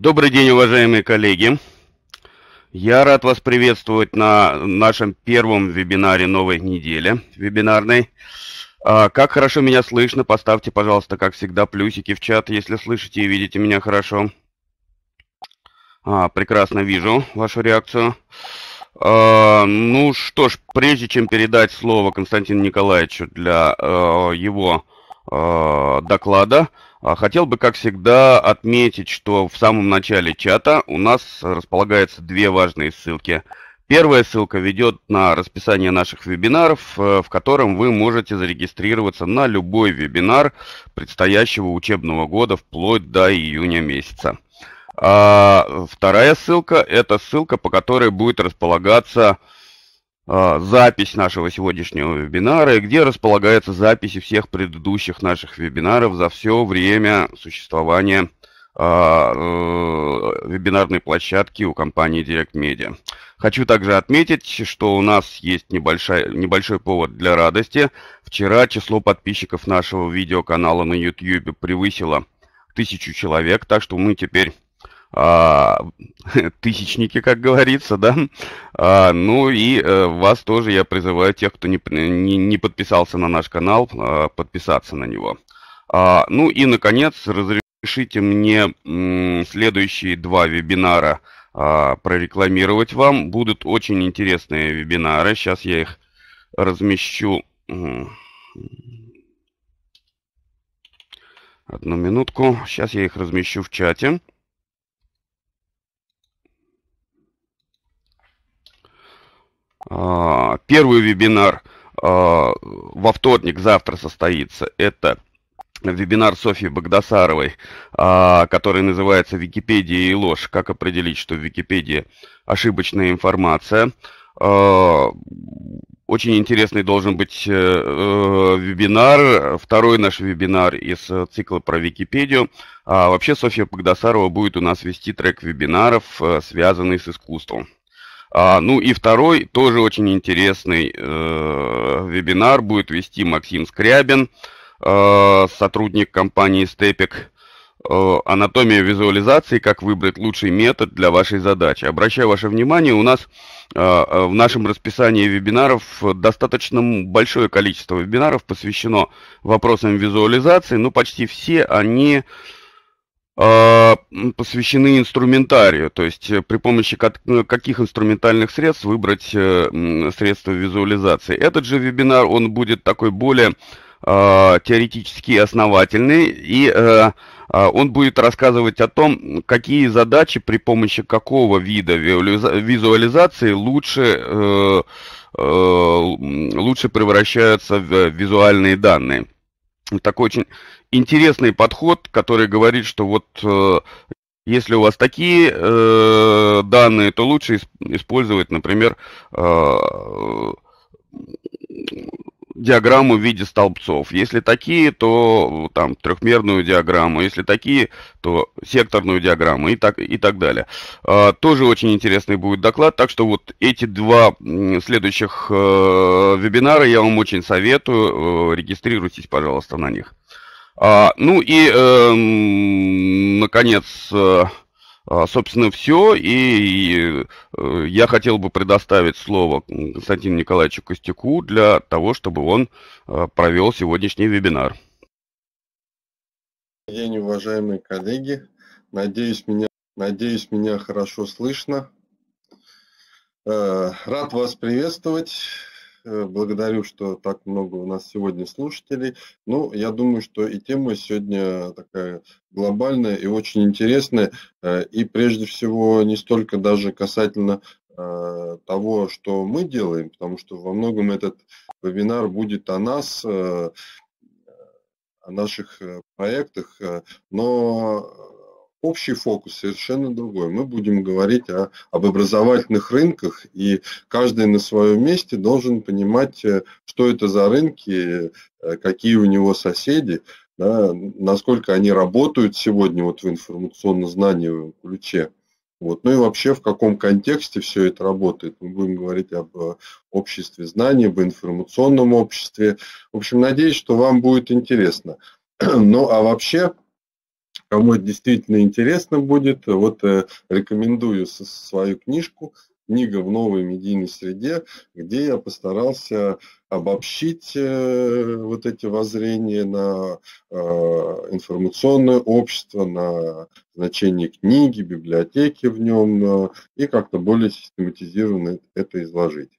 Добрый день, уважаемые коллеги. Я рад вас приветствовать на нашем первом вебинаре новой недели, вебинарной. Как хорошо меня слышно? Поставьте, пожалуйста, как всегда, плюсики в чат, если слышите и видите меня хорошо. Прекрасно вижу вашу реакцию. Ну что ж, прежде чем передать слово Константину Николаевичу для его доклада, хотел бы, как всегда, отметить, что в самом начале чата у нас располагаются две важные ссылки. Первая ссылка ведет на расписание наших вебинаров, в котором вы можете зарегистрироваться на любой вебинар предстоящего учебного года вплоть до июня месяца. Вторая ссылка – это ссылка, по которой будет располагаться запись нашего сегодняшнего вебинара, где располагаются записи всех предыдущих наших вебинаров за все время существования вебинарной площадки у компании Direct Media. Хочу также отметить, что у нас есть небольшой повод для радости. Вчера число подписчиков нашего видеоканала на YouTube превысило 1000 человек, так что мы теперь тысячники, как говорится, да. Ну и вас тоже я призываю, тех, кто не подписался на наш канал, подписаться на него. Ну и, наконец, разрешите мне следующие два вебинара прорекламировать вам. Будут очень интересные вебинары. Сейчас я их размещу. Одну минутку. Сейчас я их размещу в чате. Первый вебинар во вторник, завтра состоится. Это вебинар Софьи Багдасаровой, который называется «Википедия и ложь. Как определить, что в Википедии ошибочная информация». Очень интересный должен быть вебинар, второй наш вебинар из цикла про Википедию. Вообще Софья Багдасарова будет у нас вести трек вебинаров, связанный с искусством. Ну и второй, тоже очень интересный вебинар будет вести Максим Скрябин, сотрудник компании Stepik. Анатомия визуализации, как выбрать лучший метод для вашей задачи. Обращаю ваше внимание, у нас в нашем расписании вебинаров достаточно большое количество вебинаров посвящено вопросам визуализации, но почти все они посвящены инструментарию, то есть при помощи каких инструментальных средств выбрать средства визуализации. Этот же вебинар, он будет такой более теоретически основательный, и он будет рассказывать о том, какие задачи при помощи какого вида визуализации лучше превращаются в визуальные данные. Такой очень интересный подход, который говорит, что вот если у вас такие данные, то лучше использовать, например, диаграмму в виде столбцов. Если такие, то там трехмерную диаграмму. Если такие, то секторную диаграмму и так далее. Тоже очень интересный будет доклад. Так что вот эти два следующих вебинара я вам очень советую. Регистрируйтесь, пожалуйста, на них. Ну и, наконец, собственно, все. И я хотел бы предоставить слово Константину Николаевичу Костюку для того, чтобы он провел сегодняшний вебинар. Добрый день, уважаемые коллеги. Надеюсь, меня хорошо слышно. Рад вас приветствовать. Благодарю, что так много у нас сегодня слушателей. Ну, я думаю, что и тема сегодня такая глобальная и очень интересная. И прежде всего не столько даже касательно того, что мы делаем, потому что во многом этот вебинар будет о нас, о наших проектах, но общий фокус совершенно другой. Мы будем говорить об образовательных рынках, и каждый на своем месте должен понимать, что это за рынки, какие у него соседи, да, насколько они работают сегодня вот в информационно-знаниевом ключе. Вот. Ну и вообще в каком контексте все это работает. Мы будем говорить об обществе знаний, об информационном обществе. В общем, надеюсь, что вам будет интересно. Ну а вообще кому это действительно интересно будет, вот рекомендую свою книжку «Книга в новой медийной среде», где я постарался обобщить вот эти воззрения на информационное общество, на значение книги, библиотеки в нем и как-то более систематизированно это изложить.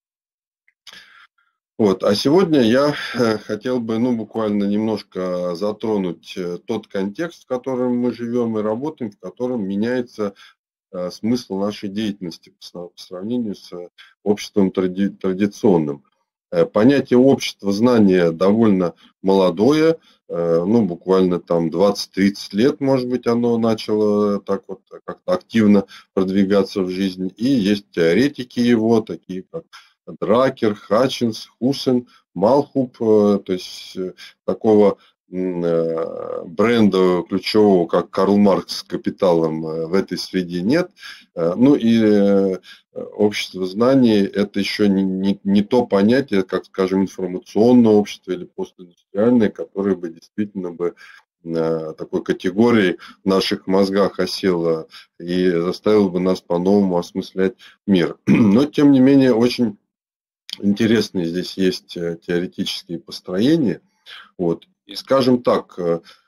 Вот. А сегодня я хотел бы буквально немножко затронуть тот контекст, в котором мы живем и работаем, в котором меняется смысл нашей деятельности по сравнению с обществом традиционным. Понятие общества знания довольно молодое, буквально там 20-30 лет, может быть, оно начало так вот как-то активно продвигаться в жизнь. И есть теоретики его, такие как Дракер, Хатчинс, Хусен, Малхуб, то есть такого бренда ключевого, как Карл Маркс с «Капиталом», в этой среде нет. И общество знаний – это еще не то понятие, как, скажем, информационное общество или постиндустриальное, которое бы действительно бы такой категорией в наших мозгах осело и заставило бы нас по-новому осмыслять мир. Но, тем не менее, очень интересные здесь есть теоретические построения. Вот. И, скажем так,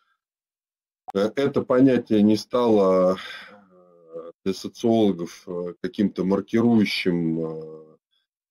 это понятие не стало для социологов каким-то маркирующим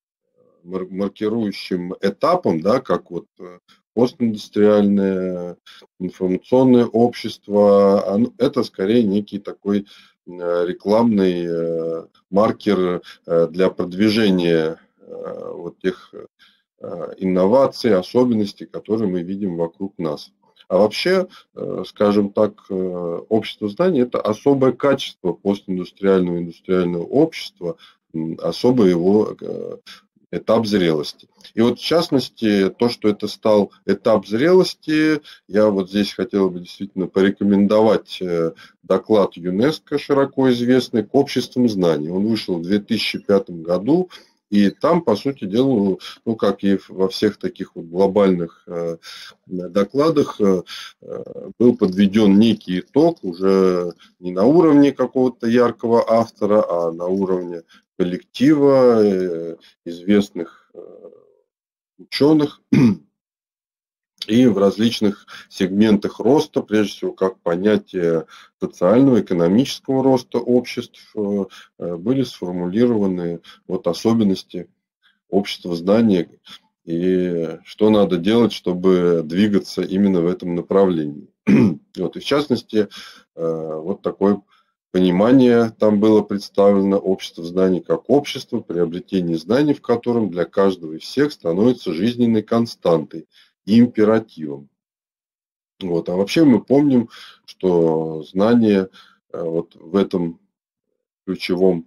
этапом, да, как вот постиндустриальное информационное общество. Это скорее некий такой рекламный маркер для продвижения вот тех инноваций, особенностей, которые мы видим вокруг нас. А вообще, скажем так, общество знаний – это особое качество постиндустриального и индустриального общества, особый его этап зрелости. И вот в частности, то, что это стал этап зрелости, я вот здесь хотел бы действительно порекомендовать доклад ЮНЕСКО, широко известный, к обществам знаний. Он вышел в 2005 году. И там, по сути дела, как и во всех таких вот глобальных докладах, был подведен некий итог уже не на уровне какого-то яркого автора, а на уровне коллектива известных ученых и в различных сегментах роста, прежде всего, как понятие социального, экономического роста обществ, были сформулированы вот особенности общества знания и что надо делать, чтобы двигаться именно в этом направлении. Вот, и в частности, вот такое понимание там было представлено: общество знаний как общество, приобретение знаний в котором для каждого и всех становится жизненной константой и императивом. Вот. А вообще мы помним, что знание вот в этом ключевом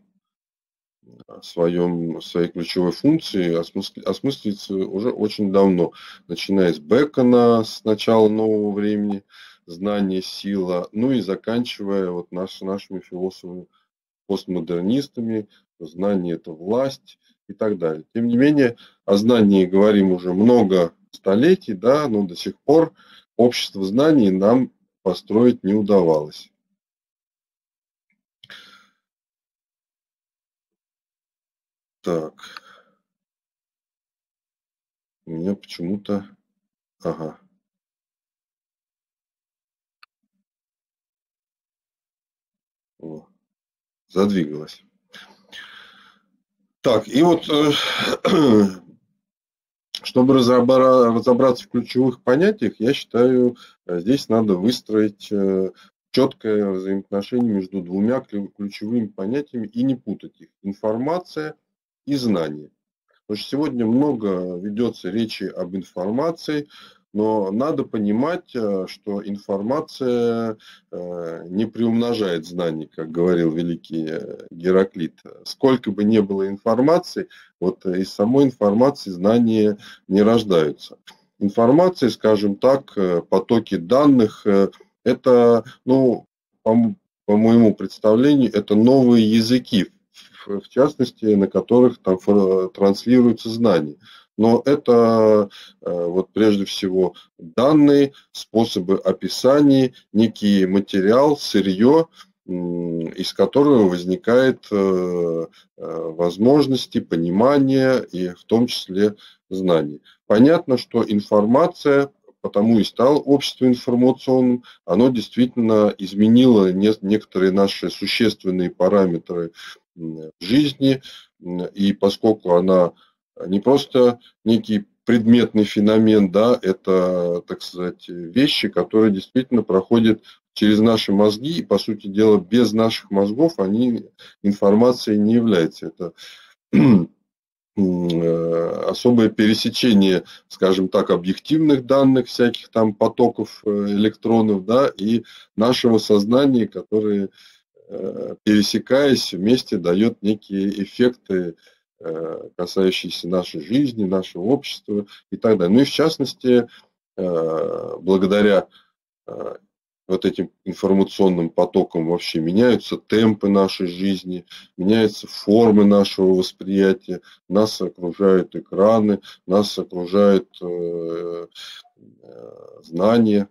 своей ключевой функции осмысливается уже очень давно, начиная с Бекона, с начала нового времени, знание, сила, и заканчивая вот нашими философами, постмодернистами, знание – это власть и так далее. Тем не менее, о знании говорим уже много столетий, да, но до сих пор общество знаний нам построить не удавалось. Так. У меня почему-то... Ага. О, задвигалось. Так, и вот, чтобы разобраться в ключевых понятиях, я считаю, здесь надо выстроить четкое взаимоотношение между двумя ключевыми понятиями и не путать их. Информация и знание. Потому что сегодня много ведется речи об информации, но надо понимать, что информация не приумножает знаний, как говорил великий Гераклит. Сколько бы ни было информации, вот из самой информации знания не рождаются. Информация, скажем так, потоки данных, это, по моему представлению, это новые языки, в частности, на которых там транслируются знания. но это вот прежде всего данные, способы описания, некий материал, сырье, из которого возникает возможности, понимание и в том числе знания. Понятно, что информация, потому и стало общество информационным, оно действительно изменило некоторые наши существенные параметры в жизни, и поскольку она не просто некий предметный феномен, да, это, так сказать, вещи, которые действительно проходят через наши мозги, и, по сути дела, без наших мозгов они информацией не являются. Это особое пересечение, скажем так, объективных данных, всяких там потоков электронов, да, и нашего сознания, которые, пересекаясь вместе, дает некие эффекты, касающиеся нашей жизни, нашего общества и так далее. Ну и в частности, благодаря вот этим информационным потоком вообще меняются темпы нашей жизни, меняются формы нашего восприятия, нас окружают экраны, нас окружают знания,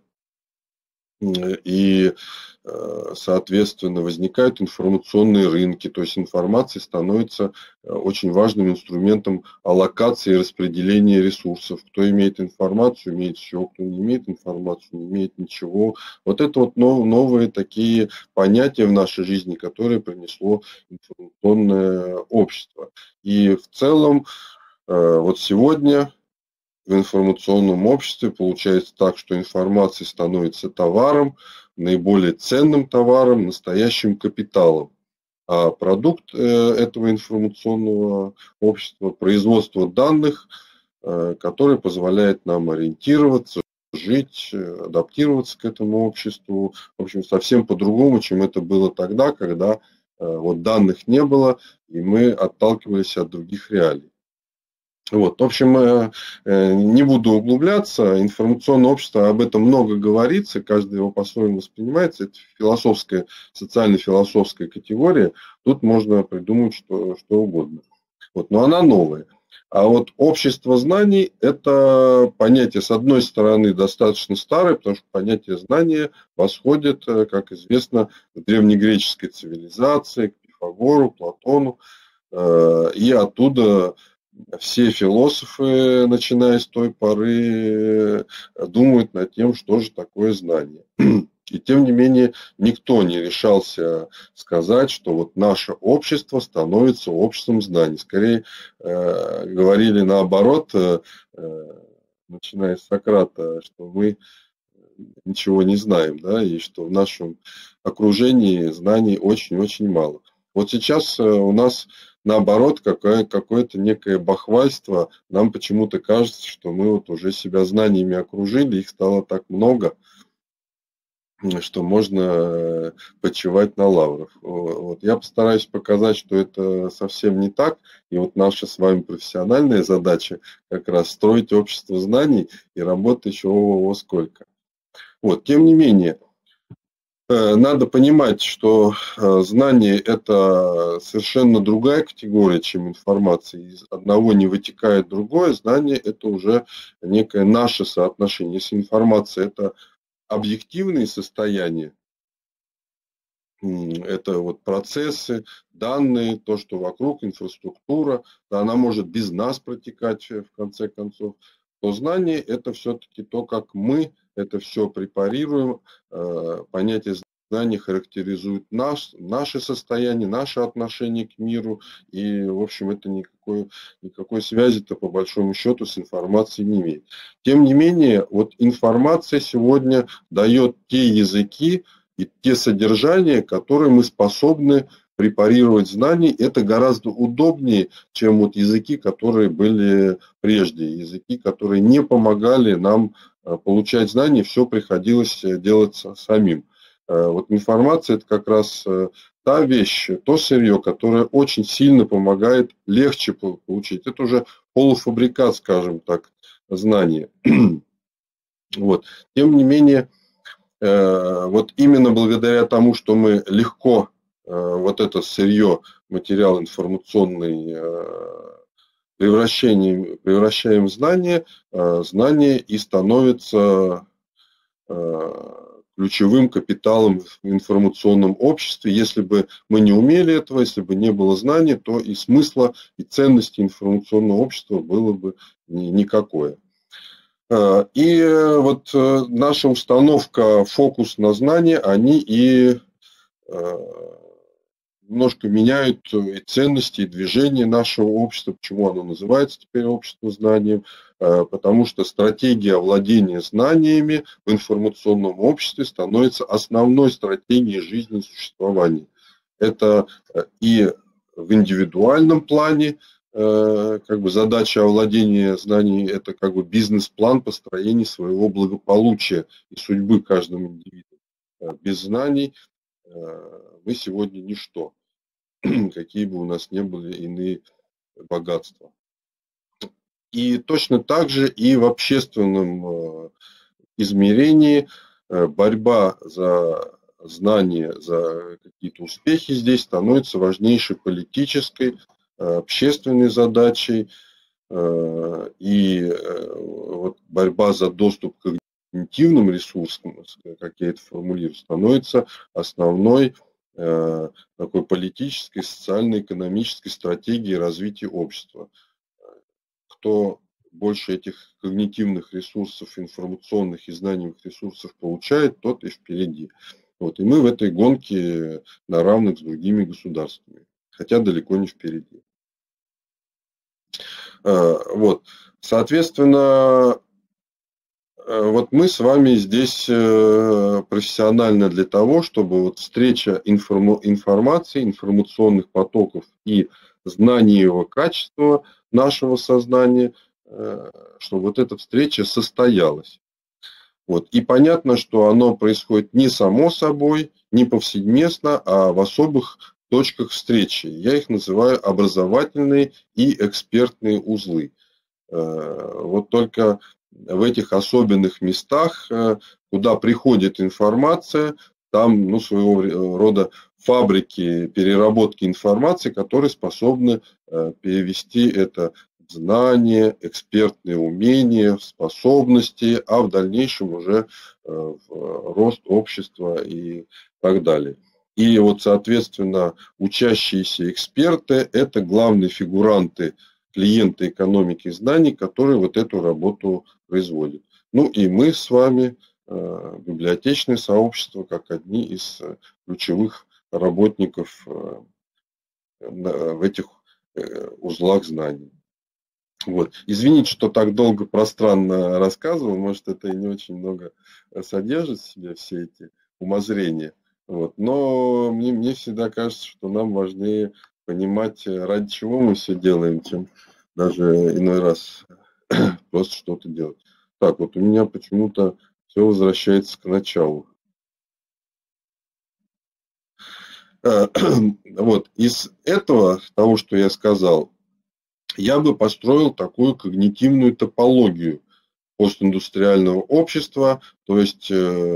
и, соответственно, возникают информационные рынки, то есть информация становится очень важным инструментом аллокации и распределения ресурсов. Кто имеет информацию, имеет все, кто не имеет информацию, не имеет ничего. Вот это вот новые такие понятия в нашей жизни, которые принесло информационное общество. И в целом вот сегодня в информационном обществе получается так, что информация становится товаром, наиболее ценным товаром, настоящим капиталом. А продукт этого информационного общества – производство данных, который позволяет нам ориентироваться, жить, адаптироваться к этому обществу. В общем, совсем по-другому, чем это было тогда, когда вот данных не было, и мы отталкивались от других реалий. Вот, в общем, не буду углубляться, информационное общество, об этом много говорится, каждый его по-своему воспринимается, это философская, социально-философская категория, тут можно придумать что угодно. Вот, но она новая. А вот общество знаний – это понятие, с одной стороны, достаточно старое, потому что понятие знания восходит, как известно, к древнегреческой цивилизации, к Пифагору, Платону, и оттуда все философы, начиная с той поры, думают над тем, что же такое знание. И тем не менее, никто не решался сказать, что вот наше общество становится обществом знаний. Скорее, говорили наоборот, начиная с Сократа, что мы ничего не знаем, да, и что в нашем окружении знаний очень-очень мало. Вот сейчас у нас наоборот какое-то некое бахвальство. Нам почему-то кажется, что мы вот уже себя знаниями окружили, их стало так много, что можно почивать на лаврах. Вот. Я постараюсь показать, что это совсем не так. И вот наша с вами профессиональная задача как раз строить общество знаний и работать еще ого-го сколько. Вот. Тем не менее, надо понимать, что знание – это совершенно другая категория, чем информация. Из одного не вытекает другое. Знание – это уже некое наше соотношение. Если информация – это объективные состояния, это вот процессы, данные, то, что вокруг, инфраструктура, да, она может без нас протекать в конце концов, то знание – это все-таки то, как мы это все препарируем. Понятие знания характеризует наше состояние, наше отношение к миру, и, в общем, это никакой связи-то по большому счету с информацией не имеет. Тем не менее, вот информация сегодня дает те языки и те содержания, которые мы способны препарировать знания. Это гораздо удобнее, чем вот языки, которые были прежде, языки, которые не помогали нам получать знания, все приходилось делать самим. Вот информация – это как раз та вещь, то сырье, которое очень сильно помогает легче получить. Это уже полуфабрикат, скажем так, знания. Вот. Тем не менее, вот именно благодаря тому, что мы легко вот это сырье, материал информационный превращаем знания и становится ключевым капиталом в информационном обществе. Если бы мы не умели этого, если бы не было знаний, то и смысла, и ценности информационного общества было бы никакое. И вот наша установка, фокус на знания, они и немножко меняют и ценности, и движения нашего общества. Почему оно называется теперь общество знаний? Потому что стратегия овладения знаниями в информационном обществе становится основной стратегией жизни и существования. Это и в индивидуальном плане, как бы задача овладения знаний, это как бы бизнес-план построения своего благополучия и судьбы каждого индивида. Без знаний мы сегодня ничто, какие бы у нас ни были иные богатства. И точно так же и в общественном измерении борьба за знания, за какие-то успехи здесь становится важнейшей политической, общественной задачей. И вот борьба за доступ к когнитивным ресурсам, как я это формулирую, становится основной такой политической, социально-экономической стратегией развития общества. Кто больше этих когнитивных ресурсов, информационных и знаниевых ресурсов получает, тот и впереди. Вот. И мы в этой гонке на равных с другими государствами, хотя далеко не впереди. Вот. Соответственно, вот мы с вами здесь профессионально для того, чтобы вот встреча информации, информационных потоков и знаниевого качества нашего сознания, чтобы вот эта встреча состоялась. Вот. И понятно, что оно происходит не само собой, не повсеместно, а в особых точках встречи. Я их называю образовательные и экспертные узлы. Вот только в этих особенных местах, куда приходит информация, там своего рода фабрики переработки информации, которые способны перевести это в знания, экспертные умения, способности, а в дальнейшем уже в рост общества и так далее. И вот, соответственно, учащиеся эксперты – это главные фигуранты, клиенты экономики знаний, которые вот эту работу производят. Ну и мы с вами, библиотечное сообщество, как одни из ключевых работников в этих узлах знаний. Вот. Извините, что так долго, пространно рассказывал, может, это и не очень много содержит в себе все эти умозрения. Вот. Но мне всегда кажется, что нам важнее понимать, ради чего мы все делаем, чем даже иной раз просто что-то делать. Так, вот у меня почему-то все возвращается к началу. Вот, из этого, того, что я сказал, я бы построил такую когнитивную топологию постиндустриального общества, то есть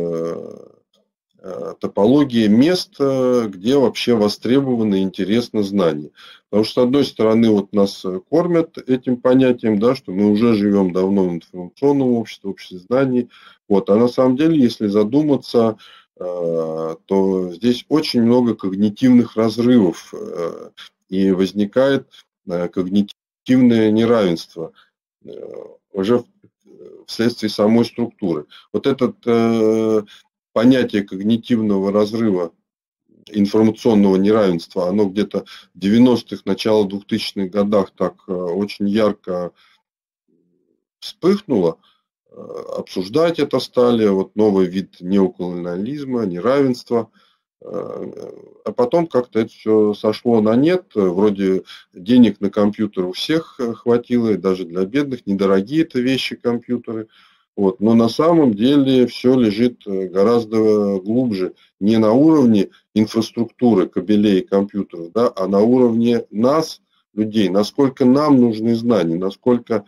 топология мест, где вообще востребованы и интересны знания. Потому что, с одной стороны, вот нас кормят этим понятием, да, что мы уже живем давно в информационном обществе, обществе знаний. Вот. А на самом деле, если задуматься, то здесь очень много когнитивных разрывов, и возникает когнитивное неравенство уже вследствие самой структуры. Вот этот понятие когнитивного разрыва, информационного неравенства, оно где-то в 90-х, начало 2000-х годах так очень ярко вспыхнуло. Обсуждать это стали, вот новый вид неоколониализма, неравенства. А потом как-то это все сошло на нет. Вроде денег на компьютер у всех хватило, и даже для бедных. Недорогие это вещи, компьютеры. Вот. Но на самом деле все лежит гораздо глубже. Не на уровне инфраструктуры, кабелей и компьютеров, да, а на уровне нас, людей. Насколько нам нужны знания, насколько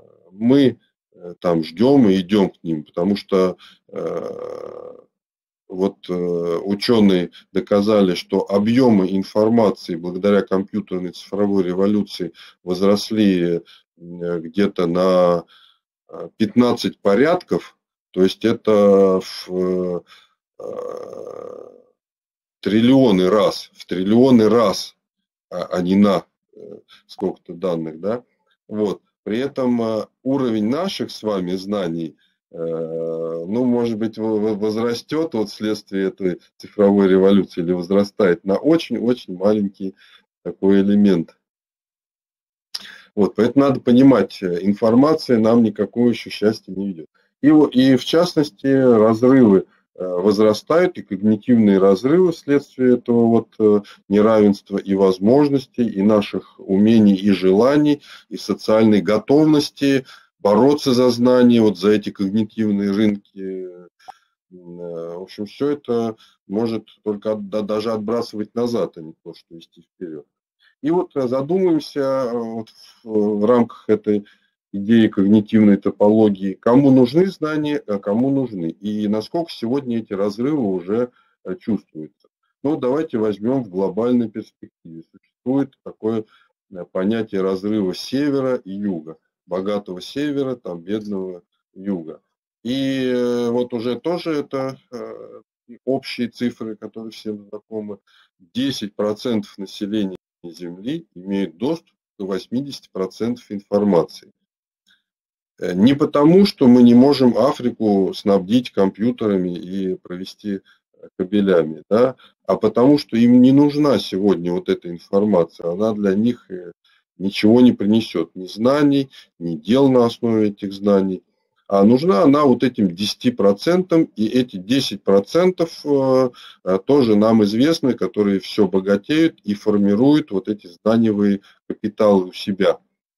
мы там ждем и идем к ним. Потому что вот ученые доказали, что объемы информации благодаря компьютерной цифровой революции возросли где-то на 15 порядков, то есть это в триллионы раз, а не на сколько-то данных, да. Вот. При этом уровень наших с вами знаний, ну, может быть, возрастет вот вследствие этой цифровой революции или возрастает на очень-очень маленький такой элемент. Вот, поэтому надо понимать, информация нам никакого еще счастья не ведет. И в частности, разрывы возрастают, и когнитивные разрывы вследствие этого вот неравенства и возможностей, и наших умений и желаний, и социальной готовности бороться за знания, вот за эти когнитивные рынки. В общем, все это может только даже отбрасывать назад, а не то, что вести вперед. И вот задумаемся вот в рамках этой идеи когнитивной топологии, кому нужны знания, а кому нужны. И насколько сегодня эти разрывы уже чувствуются. Ну, давайте возьмем в глобальной перспективе. Существует такое понятие разрыва севера и юга. Богатого севера, там бедного юга. И вот уже тоже это общие цифры, которые всем знакомы. 10% населения Земли имеют доступ к 80% информации. Не потому, что мы не можем Африку снабдить компьютерами и провести кабелями, да, а потому, что им не нужна сегодня вот эта информация. Она для них ничего не принесет, ни знаний, ни дел на основе этих знаний. А нужна она вот этим 10%, и эти 10% тоже нам известны, которые все богатеют и формируют вот эти знаниевые капиталы у себя.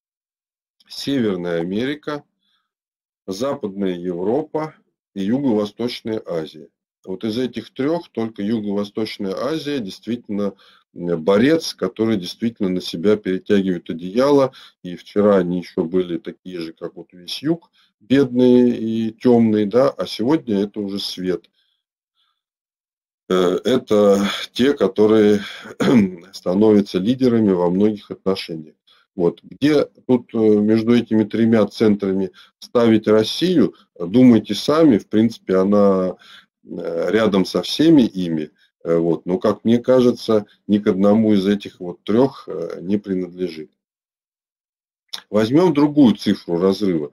Северная Америка, Западная Европа и Юго-Восточная Азия. Вот из этих трех только Юго-Восточная Азия действительно борец, который действительно на себя перетягивает одеяло. И вчера они еще были такие же, как вот весь юг, бедные и темные, да, а сегодня это уже свет. Это те, которые становятся лидерами во многих отношениях. Вот. Где тут между этими тремя центрами ставить Россию, думайте сами, в принципе, она рядом со всеми ими. Вот. Но, как мне кажется, ни к одному из этих вот трех не принадлежит. Возьмем другую цифру разрыва.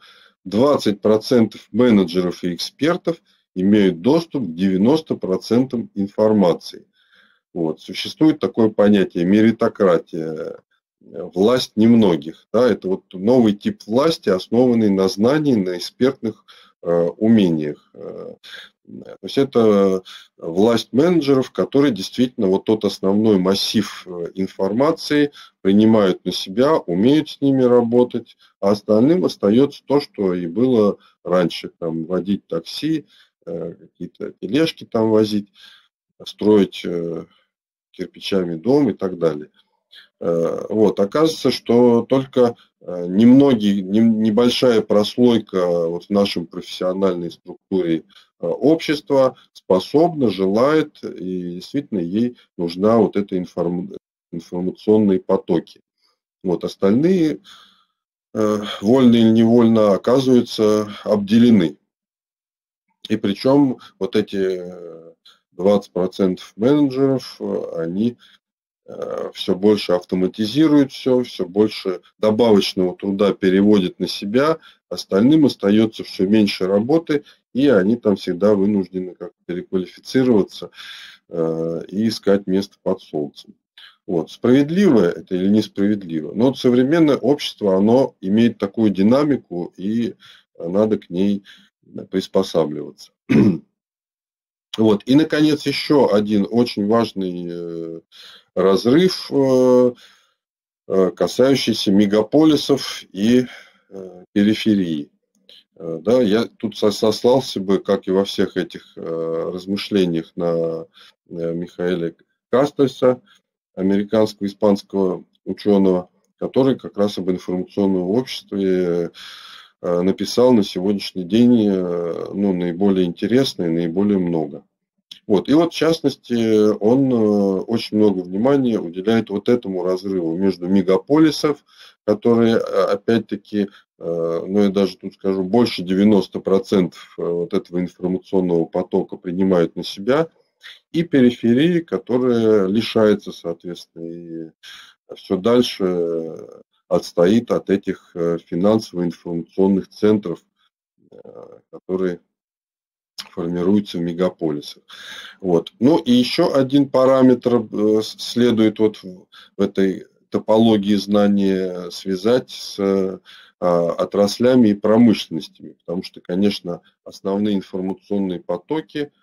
20% менеджеров и экспертов имеют доступ к 90% информации. Вот. Существует такое понятие меритократия, власть немногих. Да? Это вот новый тип власти, основанный на знании, на экспертных умениях. То есть это власть менеджеров, которые действительно вот тот основной массив информации принимают на себя, умеют с ними работать, а остальным остается то, что и было раньше. Там, водить такси, какие-то тележки там возить, строить кирпичами дом и так далее. Вот. Оказывается, что только небольшая прослойка вот в нашем профессиональной структуре общества способна, желает, и действительно ей нужна вот эта информационные потоки. Вот. Остальные, вольно или невольно, оказываются обделены. И причем вот эти 20% менеджеров, они все больше автоматизируют все больше добавочного труда переводят на себя, остальным остается все меньше работы, и они там всегда вынуждены как-то переквалифицироваться и искать место под солнцем. Вот. Справедливо это или несправедливо? Но вот современное общество, оно имеет такую динамику, и надо к ней приспосабливаться. Вот. И, наконец, еще один очень важный разрыв, касающийся мегаполисов и периферии. Да, я тут сослался бы, как и во всех этих размышлениях, на Михаэля Кастельса, американского, испанского ученого, который как раз об информационном обществе написал на сегодняшний день наиболее интересно и наиболее много. Вот. И вот в частности он очень много внимания уделяет вот этому разрыву между мегаполисов, которые опять-таки, ну я даже тут скажу, больше 90% вот этого информационного потока принимают на себя, и периферии, которая лишается, соответственно, и все дальше отстоит от этих финансово-информационных центров, которые формируются в мегаполисах. Вот. Ну и еще один параметр следует вот в этой топологии знания связать с отраслями и промышленностями, потому что, конечно, основные информационные потоки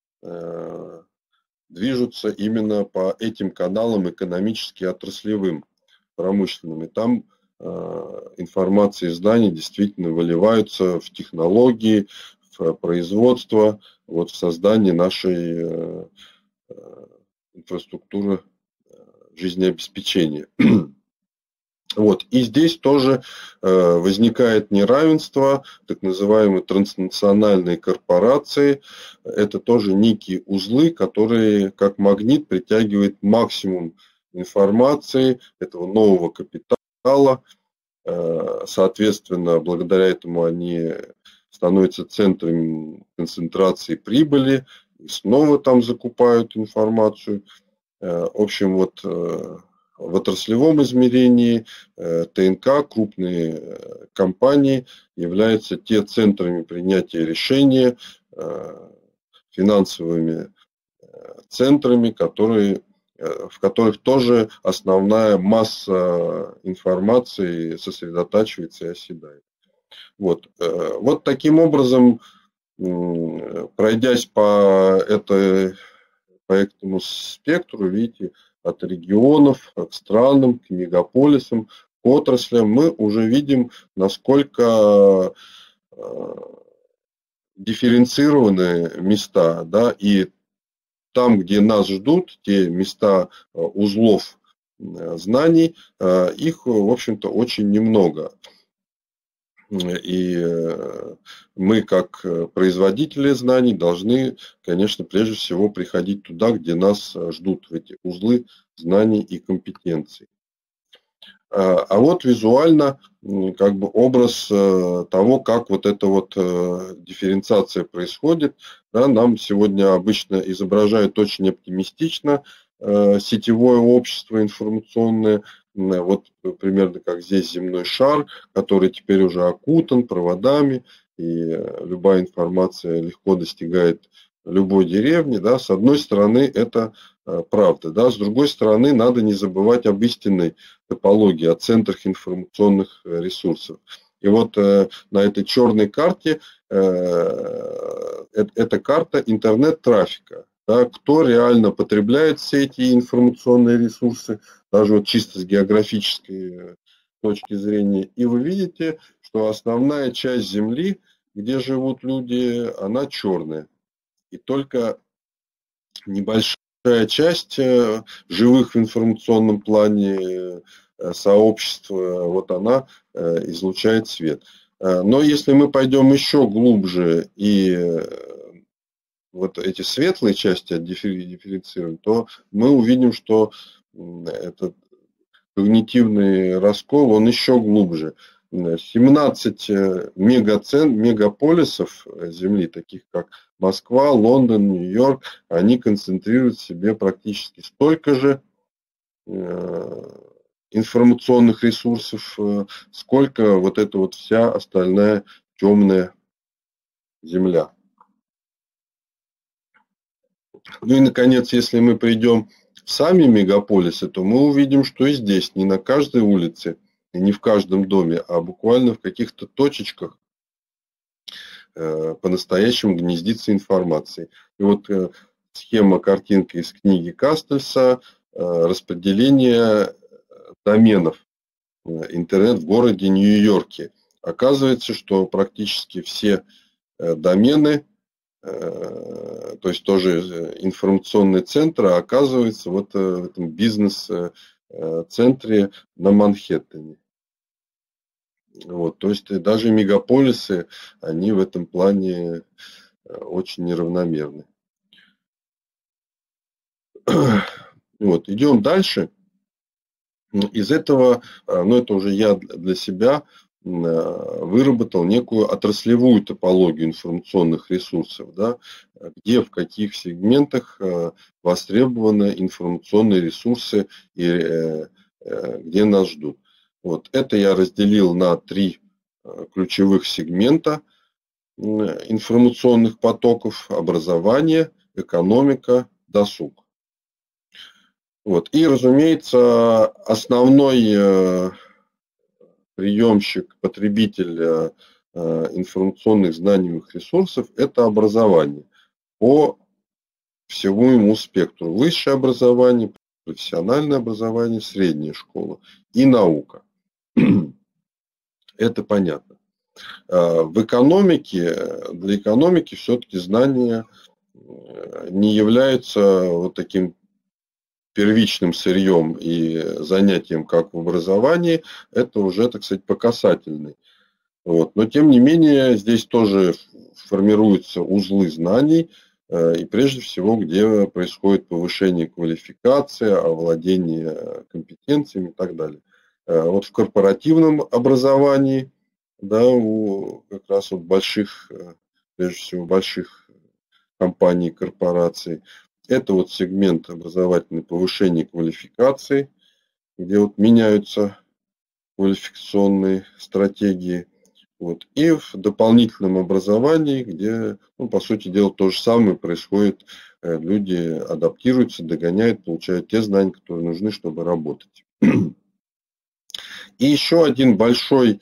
движутся именно по этим каналам экономически отраслевым, промышленным. И там информация и знания действительно выливаются в технологии, в производство, вот в создание нашей инфраструктуры жизнеобеспечения. Вот. И здесь тоже возникает неравенство, так называемые транснациональные корпорации. Это тоже некие узлы, которые как магнит притягивают максимум информации, этого нового капитала. Соответственно, благодаря этому они становятся центрами концентрации прибыли, и снова там закупают информацию. В общем, вот в отраслевом измерении ТНК, крупные компании, являются те центрами принятия решения, финансовыми центрами, в которых тоже основная масса информации сосредотачивается и оседает. Вот, вот таким образом, пройдясь по этому спектру, видите, от регионов к странам, к мегаполисам, к отраслям, мы уже видим, насколько дифференцированы места, да, и там, где нас ждут, те места узлов знаний, их, в общем-то, очень немного. И мы, как производители знаний, должны, конечно, прежде всего приходить туда, где нас ждут, в эти узлы знаний и компетенций. А вот визуально как бы образ того, как вот эта вот дифференциация происходит, да, нам сегодня обычно изображают очень оптимистично сетевое общество информационное, вот примерно как здесь земной шар, который теперь уже окутан проводами, и любая информация легко достигает любой деревни. Да. С одной стороны, это правда. Да. С другой стороны, надо не забывать об истинной топологии, о центрах информационных ресурсов. И вот на этой черной карте, это карта интернет-трафика. Да, кто реально потребляет все эти информационные ресурсы, даже вот чисто с географической точки зрения. И вы видите, что основная часть Земли, где живут люди, она черная. И только небольшая часть живых в информационном плане сообщества, вот она излучает свет. Но если мы пойдем еще глубже и вот эти светлые части отдифференцируем, то мы увидим, что этот когнитивный раскол, он еще глубже. 17 мегаполисов Земли, таких как Москва, Лондон, Нью-Йорк, они концентрируют в себе практически столько же информационных ресурсов, сколько вот эта вот вся остальная темная Земля. Ну и, наконец, если мы придем в сами мегаполисы, то мы увидим, что и здесь, не на каждой улице, и не в каждом доме, а буквально в каких-то точечках по-настоящему гнездится информация. И вот схема, картинка из книги Кастельса, распределение доменов интернет в городе Нью-Йорке. Оказывается, что практически все домены, то есть тоже информационные центры, оказываются вот в этом бизнес-центре на Манхэттене. Вот, то есть даже мегаполисы, они в этом плане очень неравномерны. Вот, идем дальше. Из этого, ну это уже я для себя выработал некую отраслевую топологию информационных ресурсов, да, где в каких сегментах востребованы информационные ресурсы и где нас ждут. Вот это я разделил на 3 ключевых сегмента информационных потоков: образование, экономика, досуг. Вот. И, разумеется, основной приемщик, потребитель информационных знаниевых ресурсов – это образование по всему ему спектру. Высшее образование, профессиональное образование, средняя школа и наука. Это понятно. В экономике, для экономики все-таки знания не являются вот таким первичным сырьем и занятием, как в образовании. Это уже, так сказать, по касательной. Вот. Но, тем не менее, здесь тоже формируются узлы знаний, и прежде всего, где происходит повышение квалификации, овладение компетенциями и так далее. Вот в корпоративном образовании, да, у как раз вот больших, прежде всего, больших компаний, корпораций, это вот сегмент образовательный повышения квалификации, где вот меняются квалификационные стратегии. Вот. И в дополнительном образовании, где, ну, по сути дела, то же самое происходит. Люди адаптируются, догоняют, получают те знания, которые нужны, чтобы работать. И еще один большой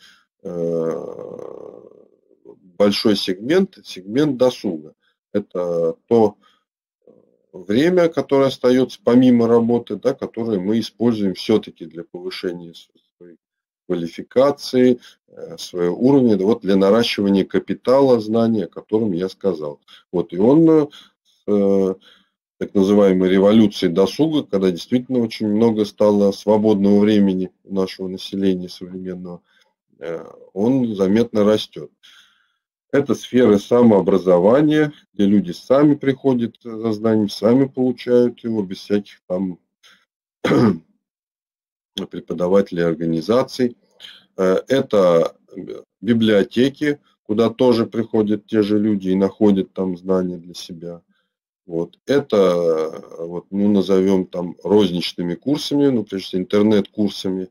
сегмент досуга. Это то время, которое остается помимо работы, да, которое мы используем все-таки для повышения своей квалификации, своего уровня, вот для наращивания капитала знаний, о котором я сказал. Вот, и он так называемой революции досуга, когда действительно очень много стало свободного времени у нашего населения современного, он заметно растет. Это сферы самообразования, где люди сами приходят за знанием, сами получают его, без всяких там преподавателей, организаций. Это библиотеки, куда тоже приходят те же люди и находят там знания для себя. Вот. Это, вот, ну, назовем там розничными курсами, ну, прежде всего интернет-курсами,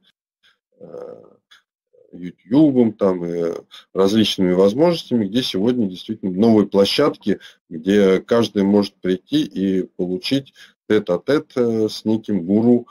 YouTube, там, и различными возможностями, где сегодня действительно новые площадки, где каждый может прийти и получить тет-а-тет с неким гуру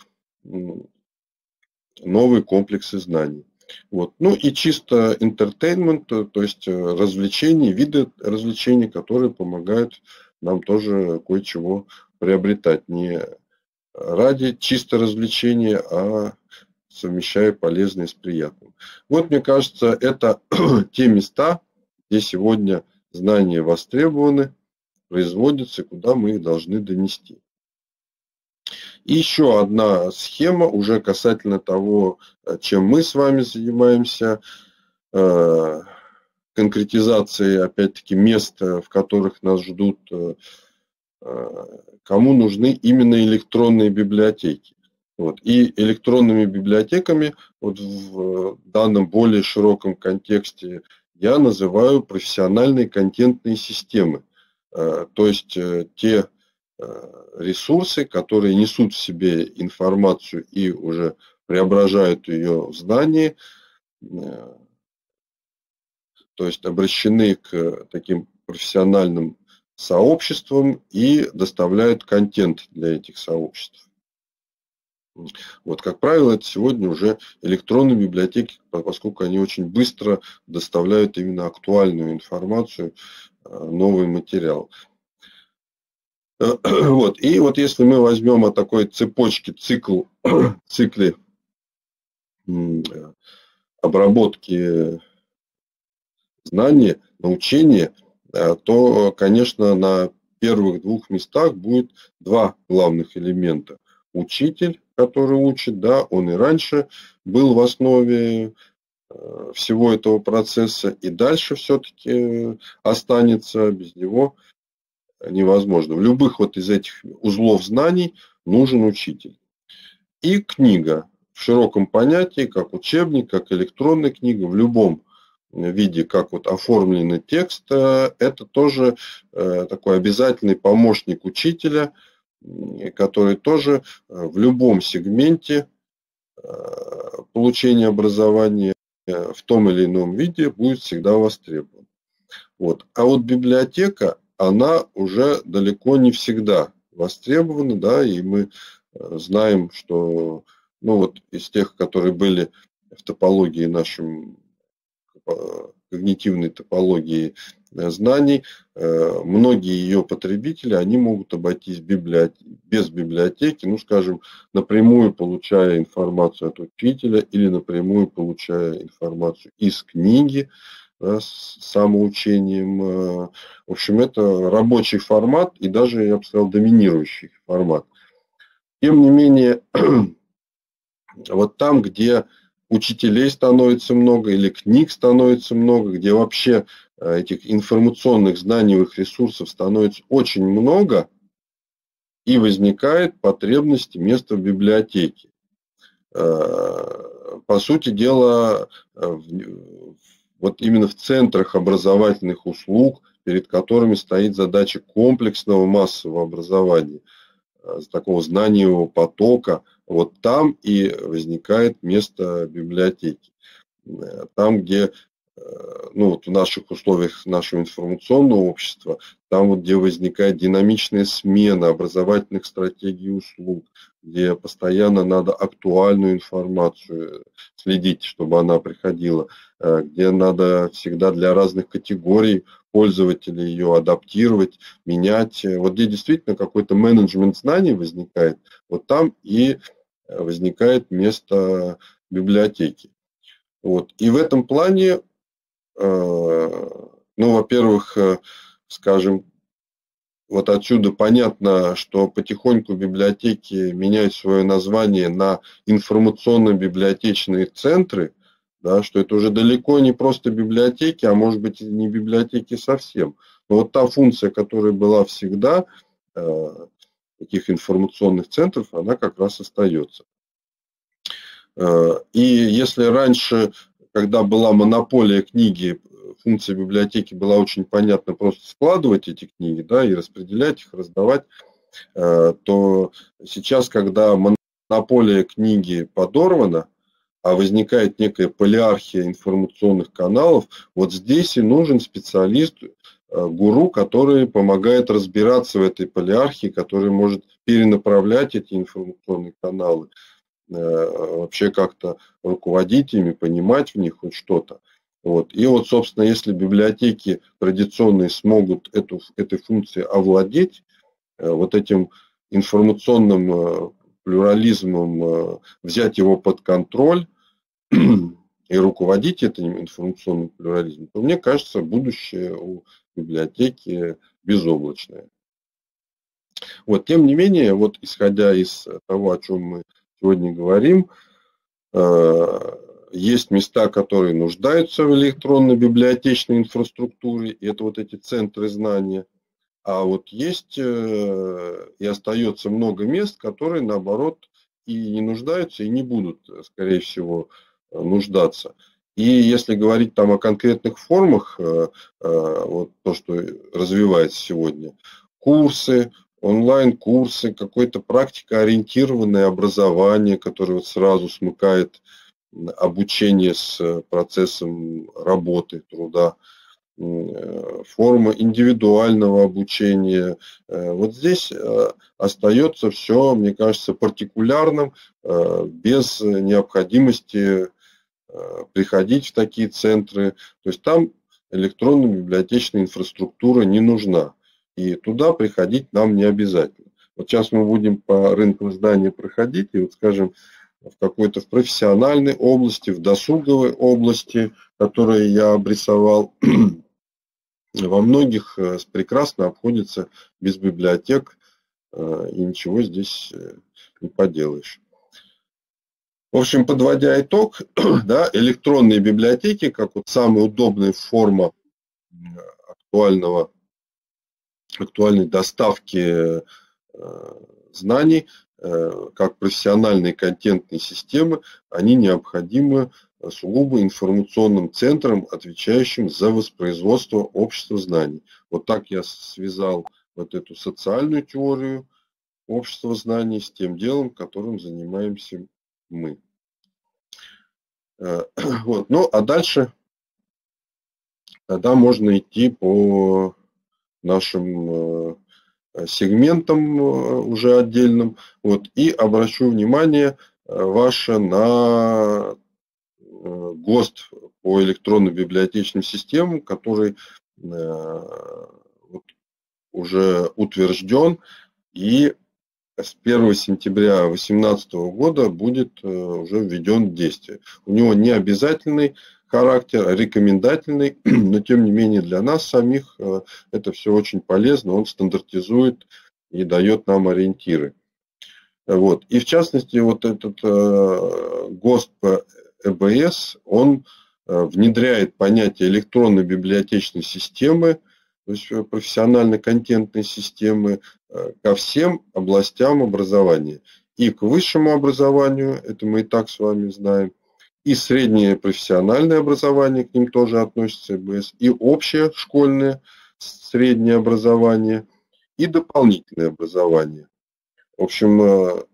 новые комплексы знаний. Вот. Ну и чисто entertainment, то есть развлечения, виды развлечений, которые помогают нам тоже кое-чего приобретать. Не ради чисто развлечения, а совмещая полезное с приятным. Вот, мне кажется, это те места, где сегодня знания востребованы, производятся, куда мы их должны донести. И еще одна схема уже касательно того, чем мы с вами занимаемся, конкретизации, опять-таки, мест, в которых нас ждут, кому нужны именно электронные библиотеки. Вот. И электронными библиотеками вот в данном более широком контексте я называю профессиональные контентные системы. То есть те ресурсы, которые несут в себе информацию и уже преображают ее в знания, то есть обращены к таким профессиональным сообществам и доставляют контент для этих сообществ. Вот, как правило, это сегодня уже электронные библиотеки, поскольку они очень быстро доставляют именно актуальную информацию, новый материал. Вот. И вот если мы возьмем о такой цепочке, цикле обработки знаний, научения, то, конечно, на первых 2 местах будет 2 главных элемента. Учитель, который учит, да, он и раньше был в основе всего этого процесса, и дальше все-таки останется, без него невозможно. В любых вот из этих узлов знаний нужен учитель. И книга в широком понятии, как учебник, как электронная книга, в любом виде, как вот оформленный текст, это тоже такой обязательный помощник учителя, который тоже в любом сегменте получения образования в том или ином виде будет всегда востребован. Вот. А вот библиотека, она уже далеко не всегда востребована, да, и мы знаем, что, ну вот из тех, которые были в топологии нашем, когнитивной топологии знаний, многие ее потребители, они могут обойтись без библиотеки, ну, скажем, напрямую получая информацию от учителя или напрямую получая информацию из книги, да, с самоучением. В общем, это рабочий формат и даже, я бы сказал, доминирующий формат. Тем не менее, вот там, где учителей становится много или книг становится много, где вообще этих информационных знаниевых ресурсов становится очень много, и возникает потребность места в библиотеке. По сути дела, вот именно в центрах образовательных услуг, перед которыми стоит задача комплексного массового образования, такого знаниевого потока, вот там и возникает место библиотеки. Там, где, ну вот в наших условиях нашего информационного общества, там вот, где возникает динамичная смена образовательных стратегий и услуг, где постоянно надо актуальную информацию следить, чтобы она приходила, где надо всегда для разных категорий пользователей ее адаптировать, менять. Вот где действительно какой-то менеджмент знаний возникает, вот там и возникает место библиотеки. Вот. И в этом плане, ну, во-первых, скажем, вот отсюда понятно, что потихоньку библиотеки меняют свое название на информационно-библиотечные центры, да, что это уже далеко не просто библиотеки, а может быть и не библиотеки совсем. Но вот та функция, которая была всегда, таких информационных центров, она как раз остается. И если раньше, когда была монополия книги, функция библиотеки была очень понятна, просто складывать эти книги, да, и распределять их, раздавать, то сейчас, когда монополия книги подорвана, а возникает некая полиархия информационных каналов, вот здесь и нужен специалист, гуру, который помогает разбираться в этой полиархии, который может перенаправлять эти информационные каналы, вообще как-то руководить ими, понимать в них хоть что-то. Вот. И вот, собственно, если библиотеки традиционные смогут этой функцией овладеть, вот этим информационным плюрализмом, взять его под контроль и руководить этим информационным плюрализмом, то, мне кажется, будущее у библиотеки безоблачное. Вот, тем не менее, вот исходя из того, о чем мы сегодня говорим, есть места, которые нуждаются в электронно-библиотечной инфраструктуре, и это вот эти центры знания. А вот есть и остается много мест, которые, наоборот, и не нуждаются, и не будут, скорее всего, нуждаться. И если говорить там о конкретных формах, вот то, что развивается сегодня, курсы, онлайн-курсы, какое-то практикоориентированное образование, которое вот сразу смыкает обучение с процессом работы, труда, форма индивидуального обучения. Вот здесь остается все, мне кажется, партикулярным, без необходимости приходить в такие центры. То есть там электронно-библиотечная инфраструктура не нужна. И туда приходить нам не обязательно. Вот сейчас мы будем по рынку издания проходить, и вот, скажем, в какой-то в профессиональной области, в досуговой области, которые я обрисовал, во многих прекрасно обходится без библиотек, и ничего здесь не поделаешь. В общем, подводя итог, да, электронные библиотеки, как вот самая удобная форма актуальной доставки знаний, как профессиональные контентные системы, они необходимы сугубо информационным центрам, отвечающим за воспроизводство общества знаний. Вот так я связал вот эту социальную теорию общества знаний с тем делом, которым занимаемся мы. Вот. Ну, а дальше тогда можно идти по нашим сегментам уже отдельным. Вот. И обращу внимание ваше на ГОСТ по электронно-библиотечным системам, который уже утвержден и с 1 сентября 2018 года будет уже введен в действие. У него не обязательный характер, а рекомендательный, но тем не менее для нас самих это все очень полезно, он стандартизует и дает нам ориентиры. Вот. И в частности, вот этот ГОСТ по ЭБС, он внедряет понятие электронной библиотечной системы, то есть профессионально-контентной системы, ко всем областям образования. И к высшему образованию, это мы и так с вами знаем, и среднее профессиональное образование, к ним тоже относится ЭБС, и общее школьное среднее образование, и дополнительное образование. В общем,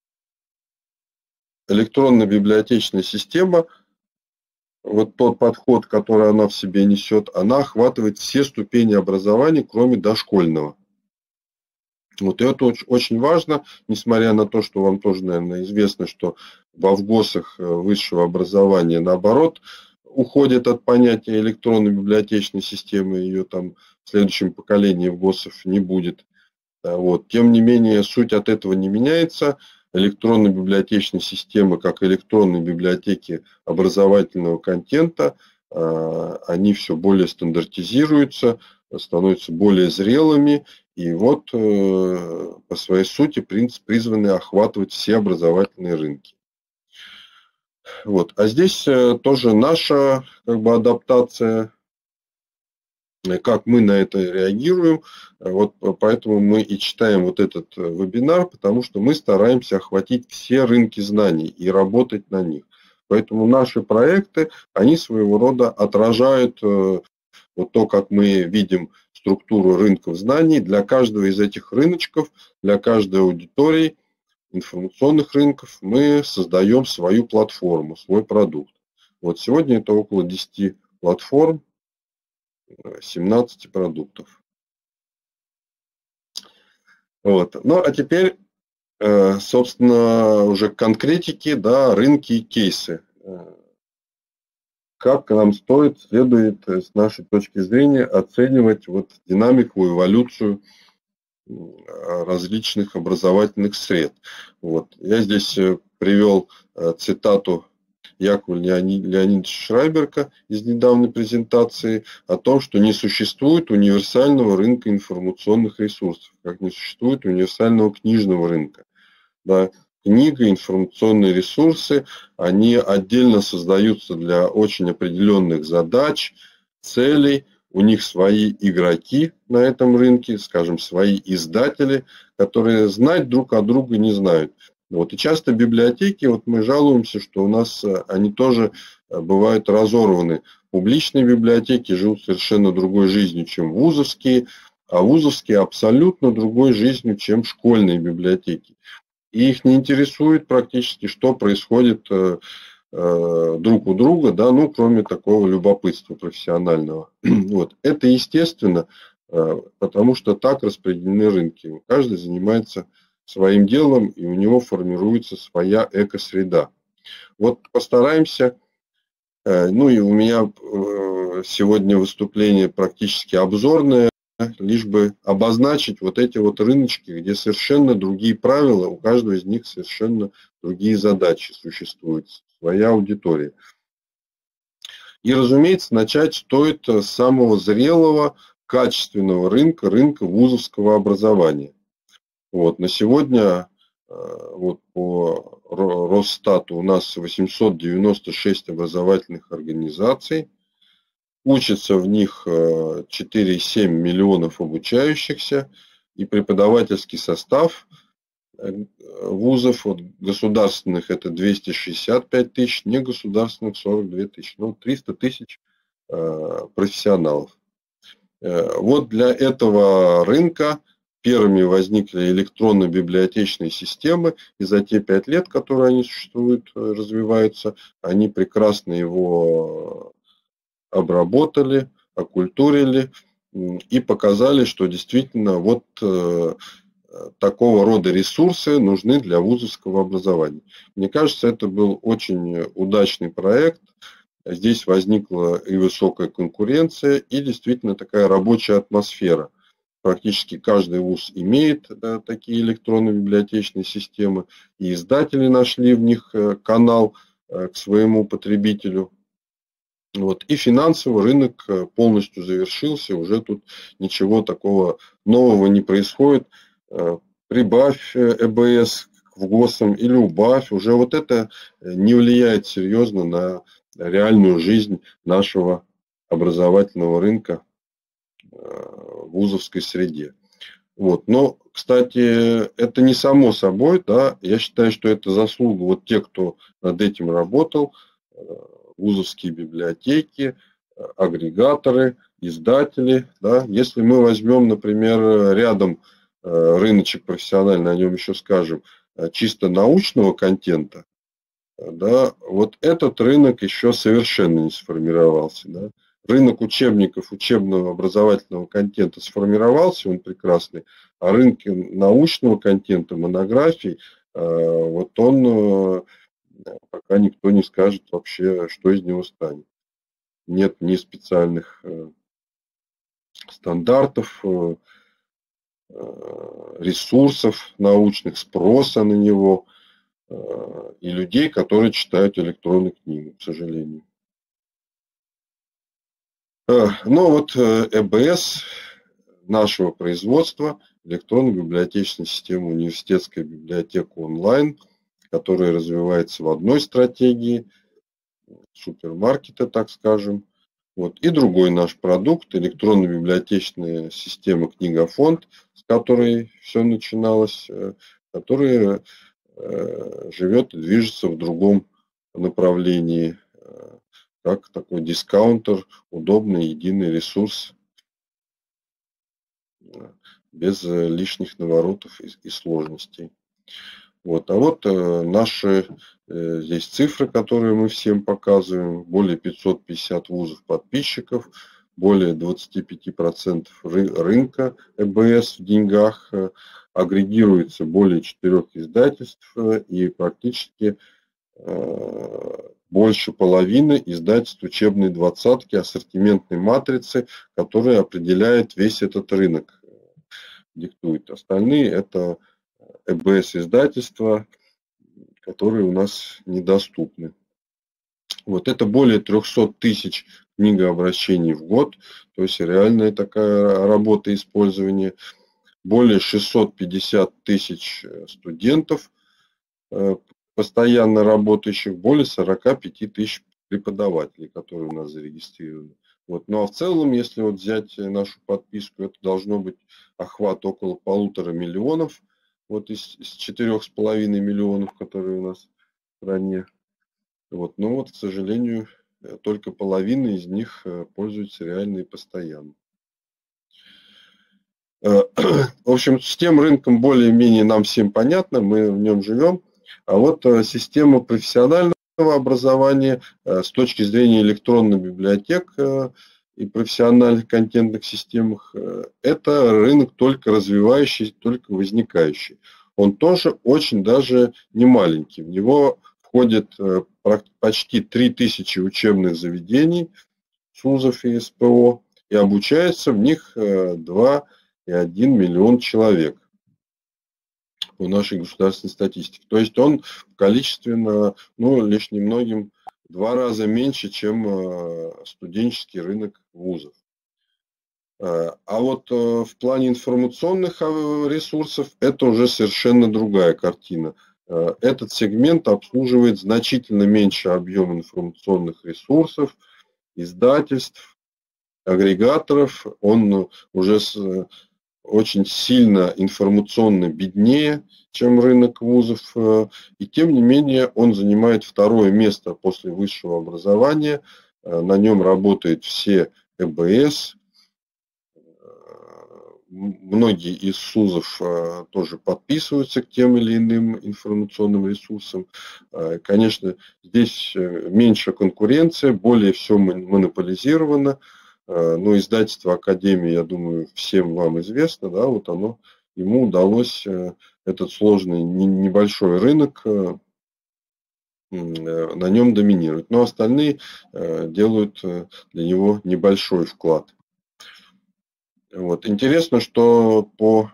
электронная библиотечная система, вот тот подход, который она в себе несет, она охватывает все ступени образования, кроме дошкольного. Вот и это очень важно, несмотря на то, что вам тоже, наверное, известно, что во ВГОСах высшего образования, наоборот, уходит от понятия электронной библиотечной системы, ее там в следующем поколении ВГОСов не будет. Вот. Тем не менее, суть от этого не меняется. Электронные библиотечные системы, как электронные библиотеки образовательного контента, они все более стандартизируются, становятся более зрелыми и вот по своей сути призваны охватывать все образовательные рынки. Вот. А здесь тоже наша адаптация, как мы на это реагируем. Вот поэтому мы и читаем вот этот вебинар, потому что мы стараемся охватить все рынки знаний и работать на них. Поэтому наши проекты, они своего рода отражают вот то, как мы видим структуру рынков знаний. Для каждого из этих рыночков, для каждой аудитории информационных рынков мы создаем свою платформу, свой продукт. Вот сегодня это около 10 платформ, 17 продуктов. Вот. Ну, а теперь, собственно, уже к конкретике, да, рынки и кейсы. Как нам следует с нашей точки зрения оценивать вот динамику, эволюцию различных образовательных сред. Вот. Я здесь привел цитату Якова Леонидовича Шрайберга из недавней презентации о том, что не существует универсального рынка информационных ресурсов, как не существует универсального книжного рынка. Да, книга, информационные ресурсы, они отдельно создаются для очень определенных задач, целей, у них свои игроки на этом рынке, скажем, свои издатели, которые знать друг о друга не знают. Вот. И часто библиотеки, вот мы жалуемся, что у нас они тоже бывают разорваны. Публичные библиотеки живут совершенно другой жизнью, чем вузовские, а вузовские абсолютно другой жизнью, чем школьные библиотеки. И их не интересует практически, что происходит друг у друга, да, ну, кроме такого любопытства профессионального. Вот. Это естественно, потому что так распределены рынки. Каждый занимается своим делом, и у него формируется своя экосреда. Вот постараемся, ну и у меня сегодня выступление практически обзорное, лишь бы обозначить вот эти вот рыночки, где совершенно другие правила, у каждого из них совершенно другие задачи существуют, своя аудитория. И, разумеется, начать стоит с самого зрелого, качественного рынка, рынка вузовского образования. Вот, на сегодня вот, по Росстату у нас 896 образовательных организаций. Учатся в них 4,7 миллионов обучающихся, и преподавательский состав вузов, вот государственных это 265 тысяч, негосударственных 42 тысячи, ну 300 тысяч профессионалов. Вот для этого рынка первыми возникли электронно-библиотечные системы, и за те 5 лет, которые они существуют, развиваются, они прекрасно его обработали, окультурили и показали, что действительно вот такого рода ресурсы нужны для вузовского образования. Мне кажется, это был очень удачный проект. Здесь возникла и высокая конкуренция, и действительно такая рабочая атмосфера. Практически каждый вуз имеет такие электронно-библиотечные системы, и издатели нашли в них канал к своему потребителю. Вот. И финансовый рынок полностью завершился, уже тут ничего такого нового не происходит. Прибавь ЭБС в ГОСам или убавь, уже вот это не влияет серьезно на реальную жизнь нашего образовательного рынка в вузовской среде. Вот. Но, кстати, это не само собой, да, я считаю, что это заслуга вот тех, кто над этим работал, вузовские библиотеки, агрегаторы, издатели. Да. Если мы возьмем, например, рядом рыночек профессиональный, о нем еще скажем, чисто научного контента, да, вот этот рынок еще совершенно не сформировался. Да. Рынок учебников, учебного образовательного контента сформировался, он прекрасный, а рынок научного контента, монографий, вот он пока никто не скажет вообще, что из него станет. Нет ни специальных стандартов, ресурсов научных, спроса на него и людей, которые читают электронную книгу, к сожалению. Но вот ЭБС нашего производства, электронно-библиотечная система университетская библиотека онлайн, которая развивается в одной стратегии, супермаркета, так скажем. Вот. И другой наш продукт, электронно-библиотечная система Книгофонд, с которой все начиналось, которая живет и движется в другом направлении, как такой дискаунтер, удобный единый ресурс, без лишних наворотов и сложностей. Вот. А вот наши здесь цифры, которые мы всем показываем. Более 550 вузов подписчиков, более 25% рынка ЭБС в деньгах, агрегируется более 4 издательств и практически больше половины издательств учебной двадцатки, ассортиментной матрицы, которая определяет весь этот рынок, диктует. Остальные это ЭБС издательства, которые у нас недоступны. Вот это более 300 тысяч книгообращений в год, то есть реальная такая работа использования. Более 650 тысяч студентов, постоянно работающих, более 45 тысяч преподавателей, которые у нас зарегистрированы. Вот. Ну а в целом, если вот взять нашу подписку, это должно быть охват около 1,5 миллиона, вот из 4,5 миллионов, которые у нас в стране. Вот. Но вот, к сожалению, только половина из них пользуются реально и постоянно. В общем, с тем рынком более-менее нам всем понятно, мы в нем живем. А вот система профессионального образования с точки зрения электронных библиотек и профессиональных контентных системах, это рынок только развивающийся, только возникающий. Он тоже очень даже не маленький. В него входит почти 3000 учебных заведений, СУЗов и СПО, и обучается в них 2,1 миллион человек по нашей государственной статистике. То есть он количественно, лишь немногим 2 раза меньше, чем студенческий рынок вузов. А вот в плане информационных ресурсов это уже совершенно другая картина. Этот сегмент обслуживает значительно меньше объем информационных ресурсов, издательств, агрегаторов. Он уже очень сильно информационно беднее, чем рынок вузов, и тем не менее он занимает второе место после высшего образования. На нем работают все ЭБС. Многие из СУЗов тоже подписываются к тем или иным информационным ресурсам. Конечно, здесь меньше конкуренция, более все монополизировано. Но издательство Академии, я думаю, всем вам известно, да, вот ему удалось этот сложный небольшой рынок на нем доминировать. Но остальные делают для него небольшой вклад. Вот. Интересно, что по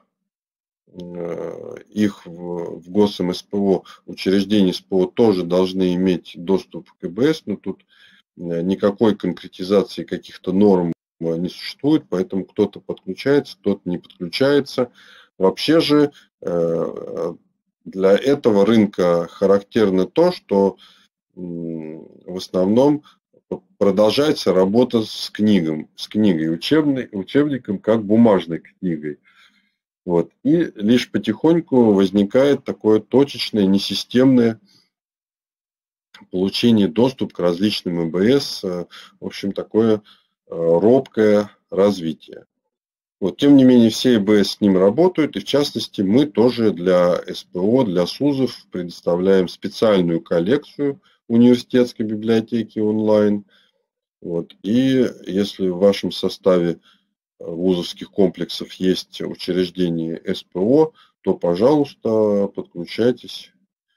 их в ГосМСПО, учреждения СПО тоже должны иметь доступ к ЭБС, но тут никакой конкретизации каких-то норм не существует, поэтому кто-то подключается, кто-то не подключается. Вообще же для этого рынка характерно то, что в основном продолжается работа с книгой, учебником как бумажной книгой. Вот. И лишь потихоньку возникает такое точечное, несистемное получение доступа к различным ЭБС, в общем, такое робкое развитие. Вот. Тем не менее, все ЭБС с ним работают, и в частности, мы тоже для СПО, для СУЗов предоставляем специальную коллекцию университетской библиотеки онлайн. Вот. И если в вашем составе вузовских комплексов есть учреждение СПО, то, пожалуйста, подключайтесь.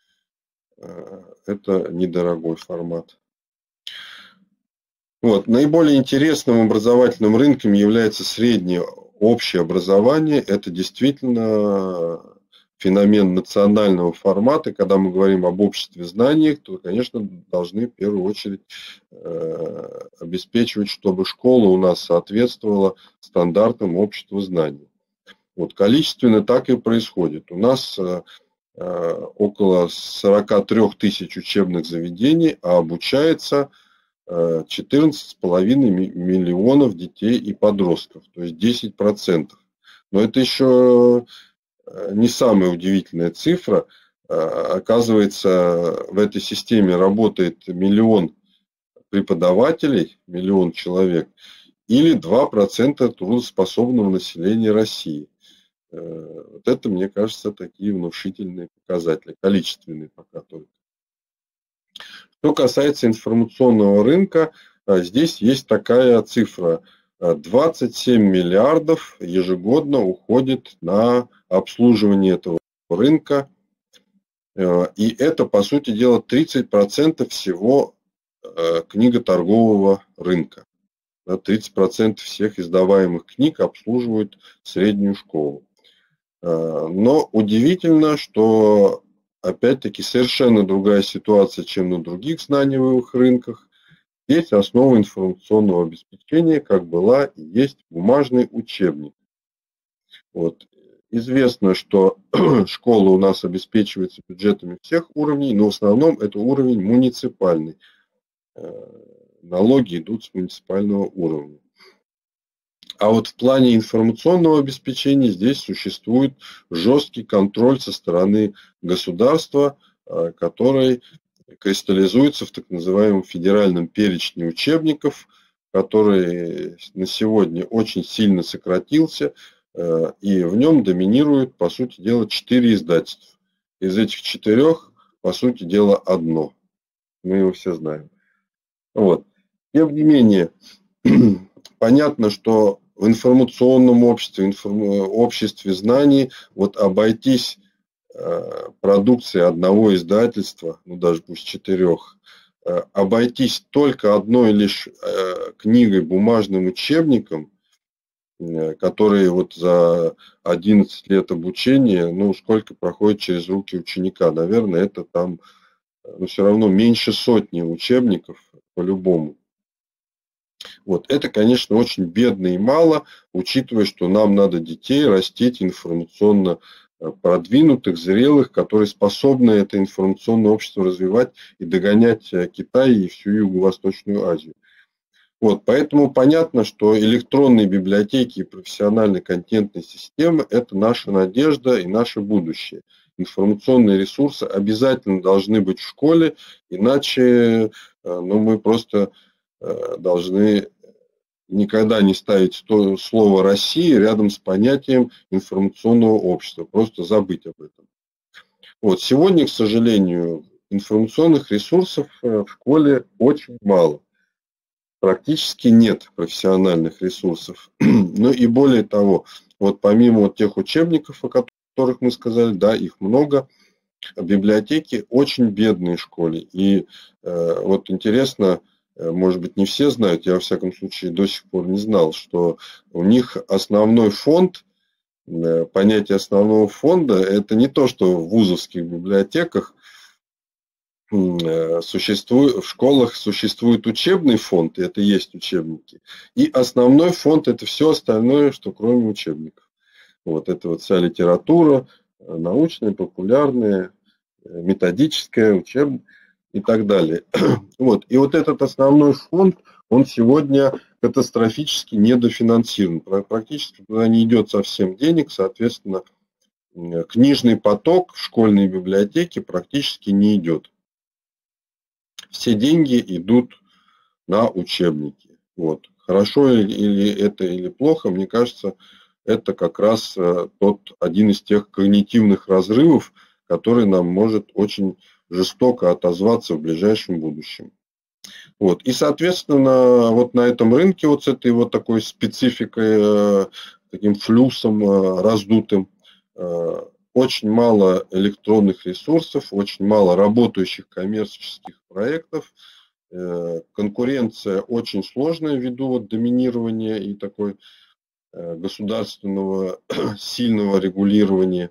Это недорогой формат. Вот. Наиболее интересным образовательным рынком является среднее общее образование. Это действительно феномен национального формата. Когда мы говорим об обществе знаний, то, конечно, должны в первую очередь обеспечивать, чтобы школа у нас соответствовала стандартам общества знаний. Вот, количественно так и происходит. У нас около 43 тысяч учебных заведений, а обучается 14,5 миллионов детей и подростков, то есть 10%. Но это еще не самая удивительная цифра. Оказывается, в этой системе работает 1 миллион преподавателей, 1 миллион человек, или 2% трудоспособного населения России. Вот это, мне кажется, такие внушительные показатели, количественные пока только. Что касается информационного рынка, здесь есть такая цифра. 27 миллиардов ежегодно уходит на обслуживание этого рынка. И это, по сути дела, 30% всего книготоргового рынка. 30% всех издаваемых книг обслуживают среднюю школу. Но удивительно, что опять-таки совершенно другая ситуация, чем на других знаниевых рынках. Здесь основа информационного обеспечения, как была и есть бумажный учебник. Вот. Известно, что школа у нас обеспечивается бюджетами всех уровней, но в основном это уровень муниципальный. Налоги идут с муниципального уровня. А вот в плане информационного обеспечения здесь существует жесткий контроль со стороны государства, который кристаллизуется в так называемом федеральном перечне учебников, который на сегодня очень сильно сократился, и в нем доминирует, по сути дела, 4 издательства. Из этих 4, по сути дела, одно. Мы его все знаем. Вот. Тем не менее, понятно, что в информационном обществе, обществе знаний, вот обойтись продукцией одного издательства, ну даже пусть 4, обойтись только одной лишь книгой, бумажным учебником, который вот за 11 лет обучения, ну сколько проходит через руки ученика, наверное, это там, но все равно меньше сотни учебников по-любому. Вот. Это, конечно, очень бедно и мало, учитывая, что нам надо детей растить информационно продвинутых, зрелых, которые способны это информационное общество развивать и догонять Китай и всю Юго-Восточную Азию. Вот, поэтому понятно, что электронные библиотеки и профессиональные контентные системы – это наша надежда и наше будущее. Информационные ресурсы обязательно должны быть в школе, иначе мы просто должны никогда не ставить слово «Россия» рядом с понятием информационного общества, просто забыть об этом. Вот, сегодня, к сожалению, информационных ресурсов в школе очень мало. Практически нет профессиональных ресурсов. Ну и более того, вот помимо вот тех учебников, о которых мы сказали, да, их много, библиотеки очень бедные в школе. И вот интересно, может быть, не все знают, я во всяком случае до сих пор не знал, что у них основной фонд, понятие основного фонда, это не то, что в вузовских библиотеках в школах существует учебный фонд, и это есть учебники, и основной фонд – это все остальное, что кроме учебников. Вот это вот вся литература, научная, популярная, методическая, учебная и так далее. Вот. И вот этот основной фонд, он сегодня катастрофически недофинансирован. Практически туда не идет совсем денег, соответственно, книжный поток в школьные библиотеки практически не идет. Все деньги идут на учебники. Вот. Хорошо или плохо, мне кажется, это как раз один из тех когнитивных разрывов, который нам может очень жестоко отозваться в ближайшем будущем. Вот. И, соответственно, вот на этом рынке вот с этой вот такой спецификой, таким флюсом раздутым, очень мало электронных ресурсов, очень мало работающих коммерческих проектов. Конкуренция очень сложная ввиду вот доминирования и такой государственного сильного регулирования.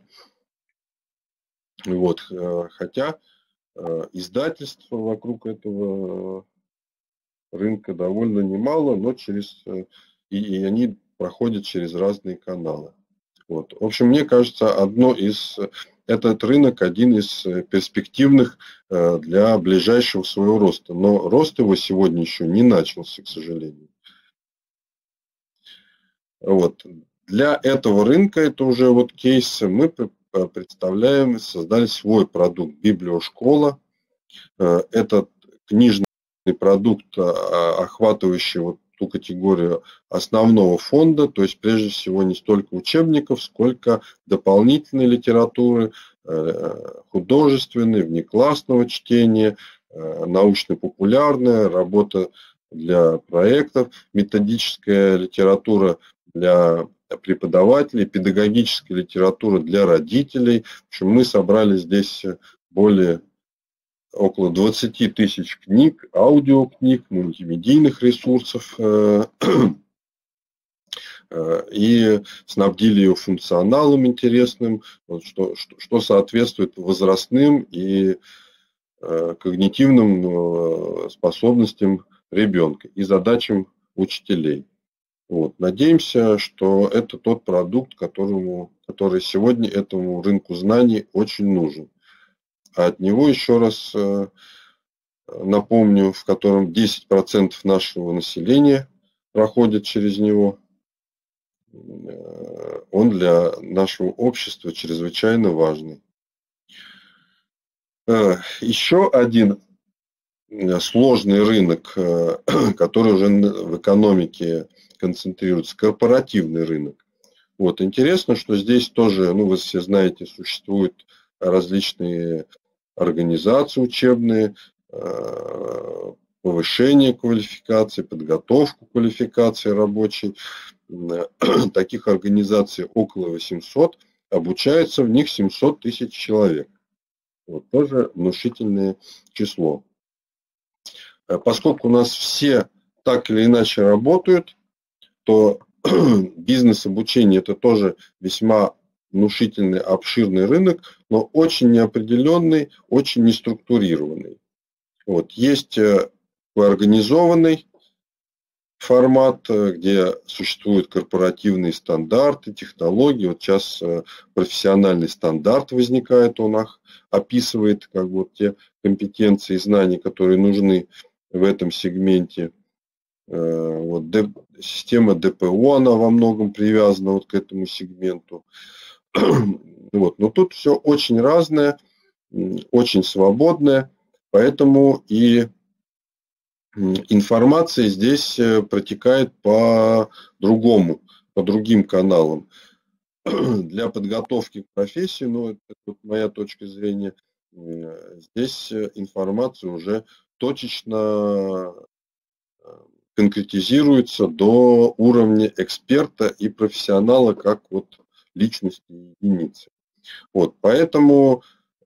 Вот. Хотя издательств вокруг этого рынка довольно немало, но и они проходят через разные каналы. Вот. В общем, мне кажется, этот рынок один из перспективных для ближайшего своего роста. Но рост его сегодня еще не начался, к сожалению. Вот. Для этого рынка, это уже вот кейс, мы представляем, создали свой продукт «Библиошкола». Это книжный продукт, охватывающий вот ту категорию основного фонда, то есть прежде всего не столько учебников, сколько дополнительной литературы, художественной, внеклассного чтения, научно-популярная, работа для проектов, методическая литература для преподавателей, педагогическая литература для родителей. В общем, мы собрали здесь около 20 тысяч книг, аудиокниг, мультимедийных ресурсов и снабдили ее функционалом интересным, что соответствует возрастным и когнитивным способностям ребенка и задачам учителей. Вот. Надеемся, что это тот продукт, который сегодня этому рынку знаний очень нужен. А от него, еще раз напомню, в котором 10% нашего населения проходит через него, он для нашего общества чрезвычайно важный. Еще один сложный рынок, который уже в экономике концентрируется, корпоративный рынок. Вот. Интересно, что здесь тоже, вы все знаете, существуют различные организации учебные, повышение квалификации, подготовку квалификации рабочей. Таких организаций около 800, обучается в них 700 тысяч человек. Вот тоже внушительное число. Поскольку у нас все так или иначе работают, то бизнес-обучение это тоже весьма внушительный, обширный рынок, но очень неопределенный, очень неструктурированный. Вот. Есть организованный формат, где существуют корпоративные стандарты, технологии. Вот сейчас профессиональный стандарт возникает, он описывает те компетенции и знания, которые нужны в этом сегменте. Вот система ДПО, она во многом привязана вот к этому сегменту. Вот. Но тут все очень разное, очень свободное, поэтому и информация здесь протекает по-другому, по другим каналам. Для подготовки к профессии, ну, это вот моя точка зрения, здесь информация уже точечно конкретизируется до уровня эксперта и профессионала как вот личности единицы. Вот, поэтому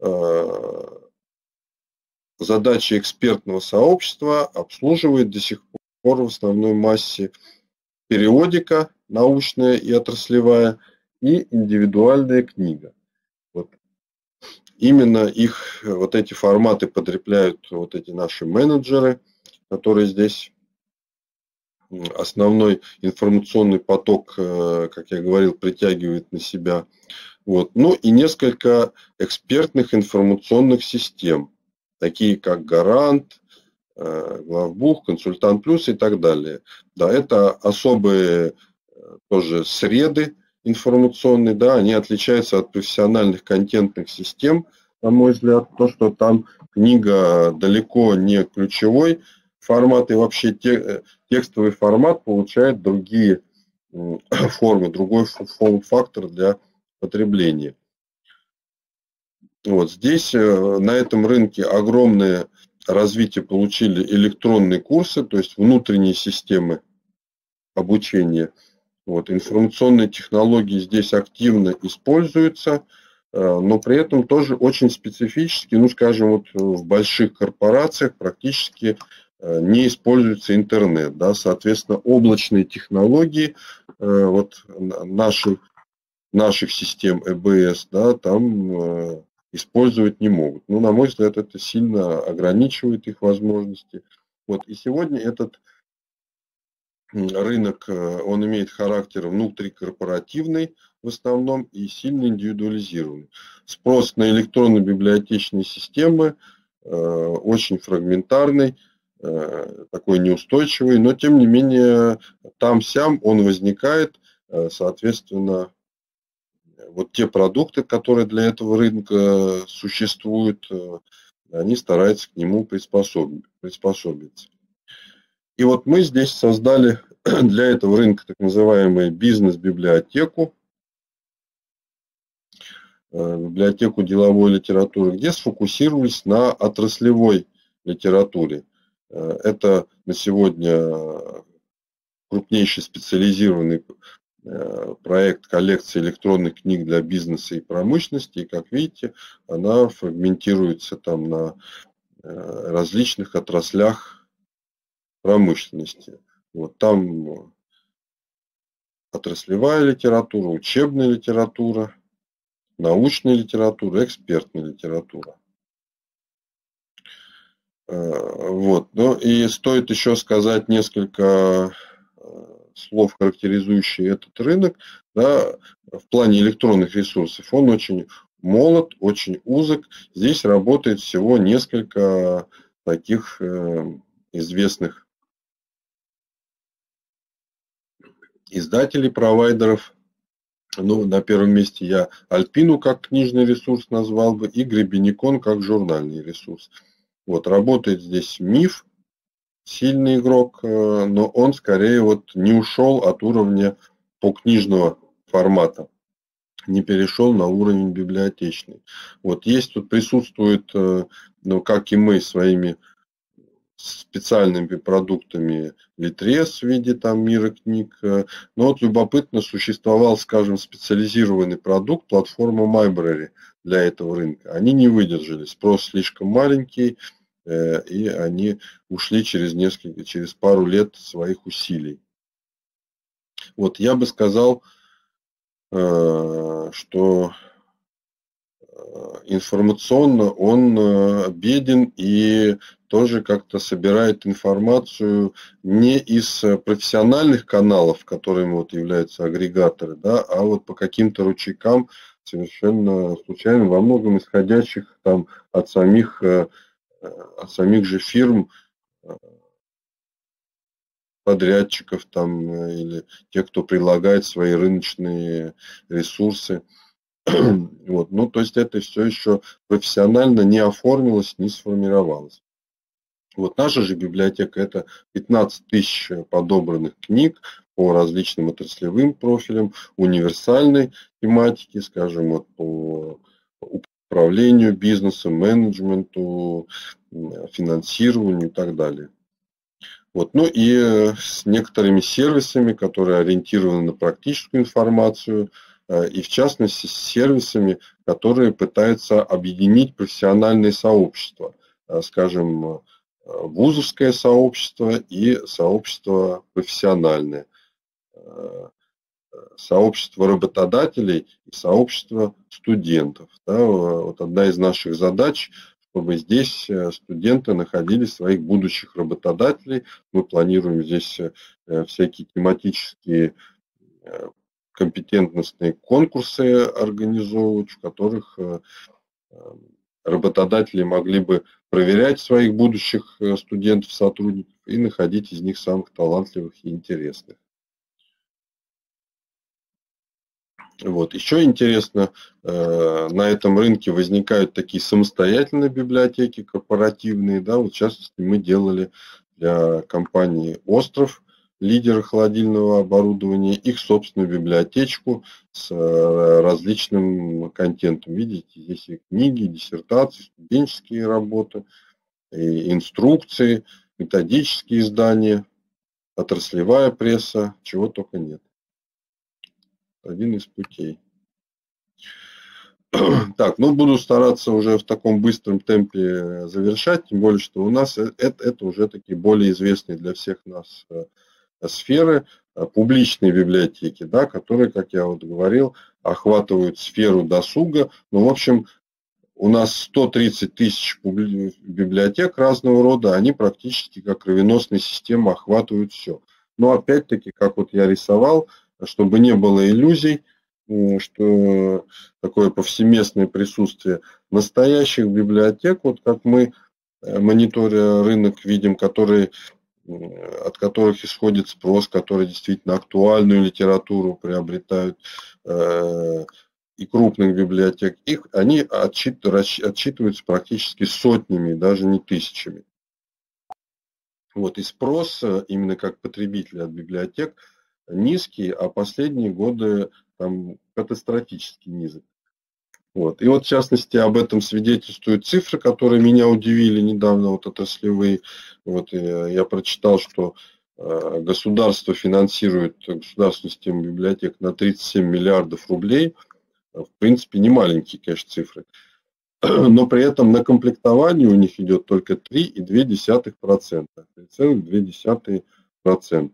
задача экспертного сообщества обслуживает до сих пор в основной массе периодика научная и отраслевая и индивидуальная книга. Вот. Именно их, вот эти форматы потребляют вот эти наши менеджеры, которые здесь основной информационный поток, как я говорил, притягивает на себя. Вот. Ну и несколько экспертных информационных систем, такие как Гарант, Главбух, Консультант Плюс и так далее. Да, это особые тоже среды информационные, да, они отличаются от профессиональных контентных систем, на мой взгляд, то, что там книга далеко не ключевой формат, и вообще текстовый формат получает другие формы, другой форм-фактор для потребления. Вот здесь на этом рынке огромное развитие получили электронные курсы, то есть внутренние системы обучения. Вот, информационные технологии здесь активно используются, но при этом тоже очень специфически, ну, скажем, вот в больших корпорациях практически не используется интернет, да, соответственно, облачные технологии вот наших систем ЭБС, да, там использовать не могут. Ну, на мой взгляд, это сильно ограничивает их возможности. Вот, и сегодня этот рынок, он имеет характер внутрикорпоративный в основном и сильно индивидуализированный. Спрос на электронно-библиотечные системы очень фрагментарный, такой неустойчивый, но тем не менее там-сям он возникает, соответственно, вот те продукты, которые для этого рынка существуют, они стараются к нему приспособиться. И вот мы здесь создали для этого рынка так называемую бизнес-библиотеку, библиотеку деловой литературы, где сфокусировались на отраслевой литературе. Это на сегодня крупнейший специализированный проект коллекции электронных книг для бизнеса и промышленности. И, как видите, она фрагментируется там на различных отраслях промышленности. Вот там отраслевая литература, учебная литература, научная литература, экспертная литература. Вот. Ну и стоит еще сказать несколько слов, характеризующие этот рынок. Да, в плане электронных ресурсов он очень молод, очень узок. Здесь работает всего несколько таких известных издателей, провайдеров. Ну, на первом месте я Альпину как книжный ресурс назвал бы и Гребенникон как журнальный ресурс. Вот, работает здесь Миф, сильный игрок, но он скорее вот не ушел от уровня книжного формата, не перешел на уровень библиотечный. Вот есть тут присутствует, ну, как и мы, своими специальными продуктами Литрес в виде там мира книг. Но вот любопытно, существовал, скажем, специализированный продукт, платформа MyBrary для этого рынка. Они не выдержали, спрос слишком маленький, и они ушли через пару лет своих усилий. Вот я бы сказал, что информационно он беден и тоже как-то собирает информацию не из профессиональных каналов, которыми вот являются агрегаторы, да, а вот по каким-то ручейкам совершенно случайно, во многом исходящих там от самих же фирм, подрядчиков там или тех, кто предлагает свои рыночные ресурсы. Вот. Ну, то есть это все еще профессионально не оформилось, не сформировалось. Вот наша же библиотека – это 15 тысяч подобранных книг по различным отраслевым профилям, универсальной тематике, скажем, вот по управлению бизнесом, менеджменту, финансированию и так далее. Вот. Ну и с некоторыми сервисами, которые ориентированы на практическую информацию, и в частности с сервисами, которые пытаются объединить профессиональные сообщества, скажем, вузовское сообщество и сообщество профессиональное, сообщество работодателей и сообщество студентов. Да, вот одна из наших задач, чтобы здесь студенты находили своих будущих работодателей. Мы планируем здесь всякие тематические компетентностные конкурсы организовывать, в которых работодатели могли бы проверять своих будущих студентов, сотрудников и находить из них самых талантливых и интересных. Вот. Еще интересно, на этом рынке возникают такие самостоятельные библиотеки корпоративные. Да, вот в частности, мы делали для компании «Остров», лидера холодильного оборудования, их собственную библиотечку с различным контентом. Видите, здесь и книги, и диссертации, студенческие работы, и инструкции, методические издания, отраслевая пресса, чего только нет. Один из путей. Так, ну буду стараться уже в таком быстром темпе завершать, тем более, что у нас это уже такие более известные для всех нас сферы, публичные библиотеки, да, которые, как я вот говорил, охватывают сферу досуга. Ну, в общем, у нас 130 тысяч библиотек разного рода, они практически как кровеносная система охватывают все. Но опять-таки, как вот я рисовал, чтобы не было иллюзий, что такое повсеместное присутствие настоящих библиотек, вот как мы, мониторя рынок, видим, от которых исходит спрос, которые действительно актуальную литературу приобретают, и крупных библиотек, они отчитываются практически сотнями, даже не тысячами. Вот, и спрос именно как потребителя от библиотек низкий, а последние годы там катастрофически низок. Вот. И вот, в частности, об этом свидетельствуют цифры, которые меня удивили недавно, вот отраслевые. Вот, я прочитал, что государство финансирует государственную систему библиотек на 37 миллиардов рублей. В принципе, не маленькие, конечно, цифры. Но при этом на комплектование у них идет только 3,2%. 3,2%.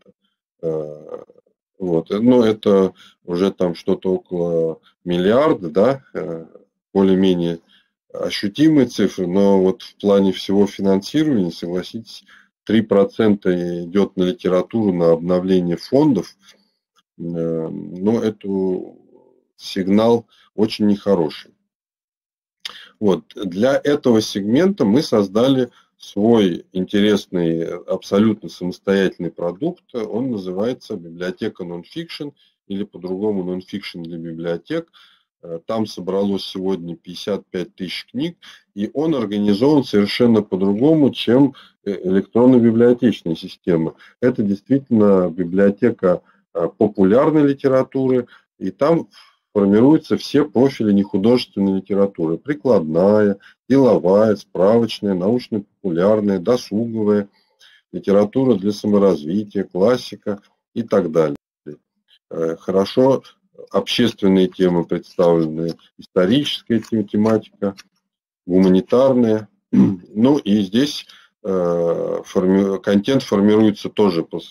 Вот. Но это уже там что-то около миллиарда, да, более-менее ощутимые цифры, но вот в плане всего финансирования, согласитесь, 3% идет на литературу, на обновление фондов, но это сигнал очень нехороший. Вот. Для этого сегмента мы создали свой интересный, абсолютно самостоятельный продукт. Он называется библиотека Nonfiction или по-другому Nonfiction для библиотек. Там собралось сегодня 55 тысяч книг, и он организован совершенно по-другому, чем электронно-библиотечная система. Это действительно библиотека популярной литературы, и там формируются все профили нехудожественной литературы. Прикладная, деловая, справочная, научно-популярная, досуговая, литература для саморазвития, классика и так далее. Хорошо общественные темы представлены, историческая тематика, гуманитарная. Ну и здесь контент формируется тоже по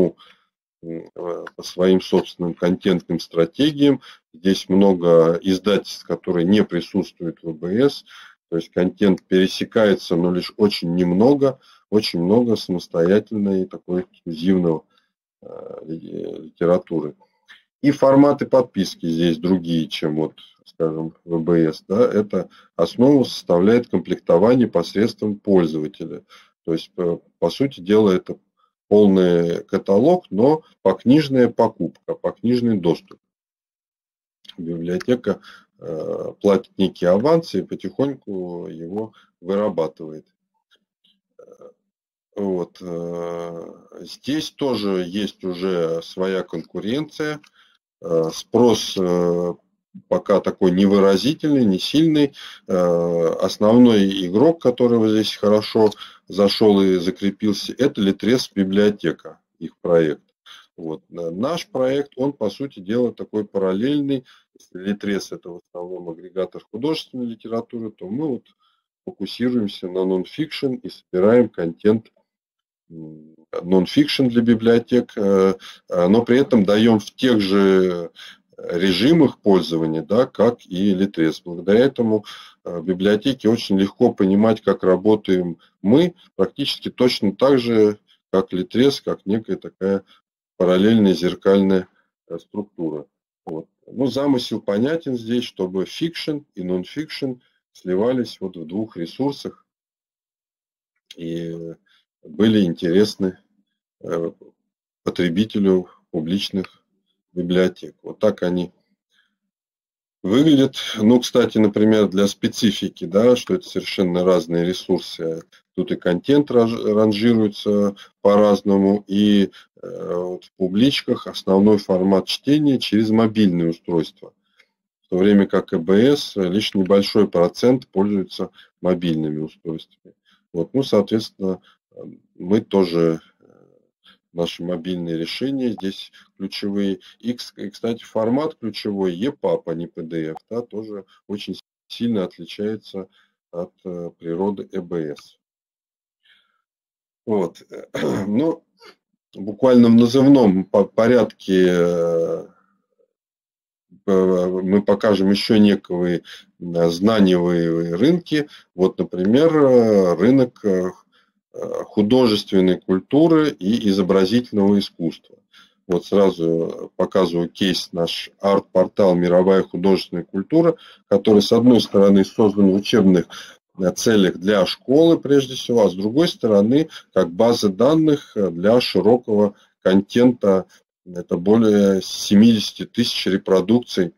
своим собственным контентным стратегиям. Здесь много издательств, которые не присутствуют в ВБС. То есть контент пересекается, но лишь очень немного, очень много самостоятельной и такой эксклюзивной литературы. И форматы подписки здесь другие, чем вот, скажем, ВБС. Да? Это основу составляет комплектование посредством пользователя. То есть, по сути дела, это полный каталог, но покнижная покупка, покнижный доступ. Библиотека платит некий аванс и потихоньку его вырабатывает. Вот. Здесь тоже есть уже своя конкуренция. Спрос пока такой невыразительный, не сильный. Основной игрок, который вот здесь хорошо зашел и закрепился, это Литрес библиотека, их проект. Вот. Наш проект, он по сути дела такой параллельный. Если Литрес это в основном агрегатор художественной литературы, то мы вот фокусируемся на нон-фикшн и собираем контент нон-фикшн для библиотек, но при этом даем в тех же режимах пользования, да, как и Литрес. Благодаря этому библиотеке очень легко понимать, как работаем мы, практически точно так же, как Литрес, как некая такая параллельная зеркальная структура. Вот. Ну, замысел понятен здесь, чтобы фикшн и нон-фикшн сливались вот в двух ресурсах и были интересны потребителю публичных библиотек. Вот так они выглядят. Ну, кстати, например, для специфики, да, что это совершенно разные ресурсы. Тут и контент ранжируется по-разному, и вот в публичках основной формат чтения через мобильные устройства. В то время как ЭБС лишь небольшой процент пользуется мобильными устройствами. Вот, ну, соответственно, мы тоже, наши мобильные решения здесь ключевые. И, кстати, формат ключевой EPUB, а не PDF, да, тоже очень сильно отличается от природы EBS. Вот. Ну, буквально в назывном порядке мы покажем еще некие знаниевые рынки. Вот, например, рынок художественной культуры и изобразительного искусства. Вот сразу показываю кейс, наш арт-портал «Мировая художественная культура», который, с одной стороны, создан в учебных целях для школы, прежде всего, а с другой стороны, как база данных для широкого контента. Это более 70 тысяч репродукций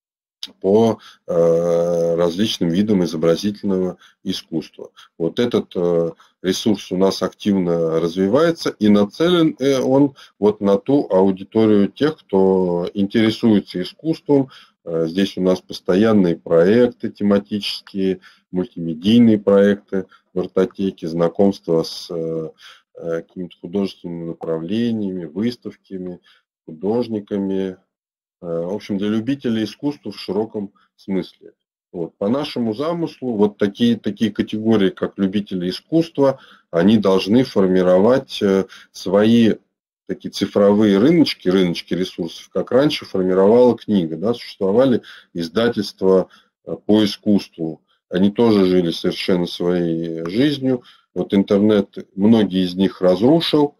по различным видам изобразительного искусства. Вот этот ресурс у нас активно развивается, и нацелен он вот на ту аудиторию тех, кто интересуется искусством. Здесь у нас постоянные проекты тематические, мультимедийные проекты в артотеке, знакомство с какими-то художественными направлениями, выставками, художниками. В общем, для любителей искусства в широком смысле. Вот. По нашему замыслу, вот такие категории, как любители искусства, они должны формировать свои такие цифровые рыночки ресурсов, как раньше формировала книга. Да, существовали издательства по искусству. Они тоже жили совершенно своей жизнью. Вот интернет многие из них разрушил.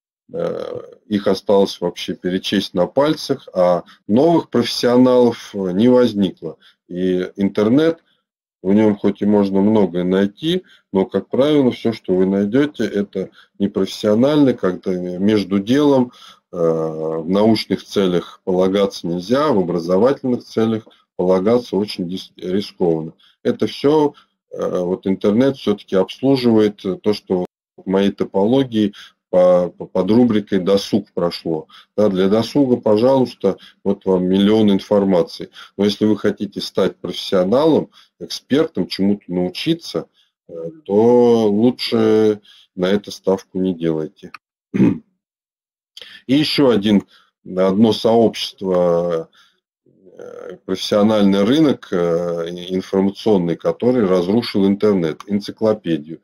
Их осталось вообще перечесть на пальцах, а новых профессионалов не возникло. И интернет, в нем хоть и можно многое найти, но, как правило, все, что вы найдете, это непрофессионально, как-то между делом, в научных целях полагаться нельзя, в образовательных целях полагаться очень рискованно. Это все, вот интернет все-таки обслуживает то, что в моей топологии под рубрикой «Досуг» прошло. Да, для досуга, пожалуйста, вот вам миллион информации. Но если вы хотите стать профессионалом, экспертом, чему-то научиться, то лучше на это ставку не делайте. И еще одно сообщество, профессиональный рынок информационный, который разрушил интернет, энциклопедию.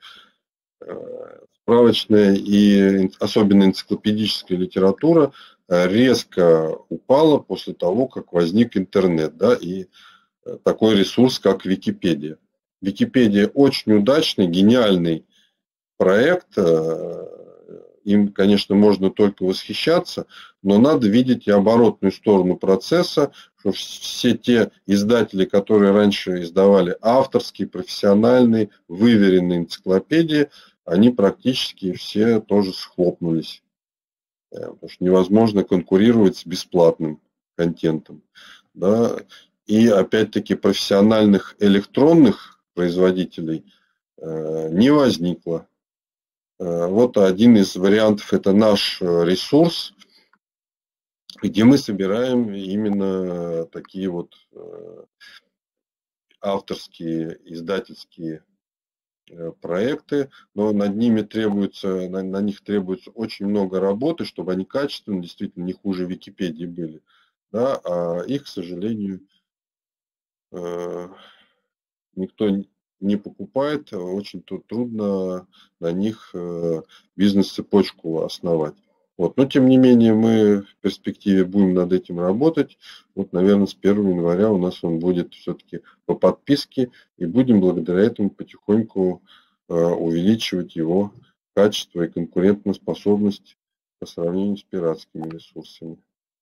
Справочная и особенно энциклопедическая литература резко упала после того, как возник интернет, да, и такой ресурс, как Википедия. Википедия очень удачный, гениальный проект. Им, конечно, можно только восхищаться, но надо видеть и оборотную сторону процесса, что все те издатели, которые раньше издавали авторские, профессиональные, выверенные энциклопедии, они практически все тоже схлопнулись. потому что невозможно конкурировать с бесплатным контентом. Да? И опять-таки профессиональных электронных производителей не возникло. Вот один из вариантов – это наш ресурс, где мы собираем именно такие вот авторские, издательские проекты, но на них требуется очень много работы, чтобы они качественно, действительно не хуже Википедии были. Да, а их, к сожалению, никто не покупает, очень трудно на них бизнес-цепочку основать. Вот. Но, тем не менее, мы в перспективе будем над этим работать. Вот, наверное, с 1 января у нас он будет все-таки по подписке, и будем благодаря этому потихоньку увеличивать его качество и конкурентоспособность по сравнению с пиратскими ресурсами.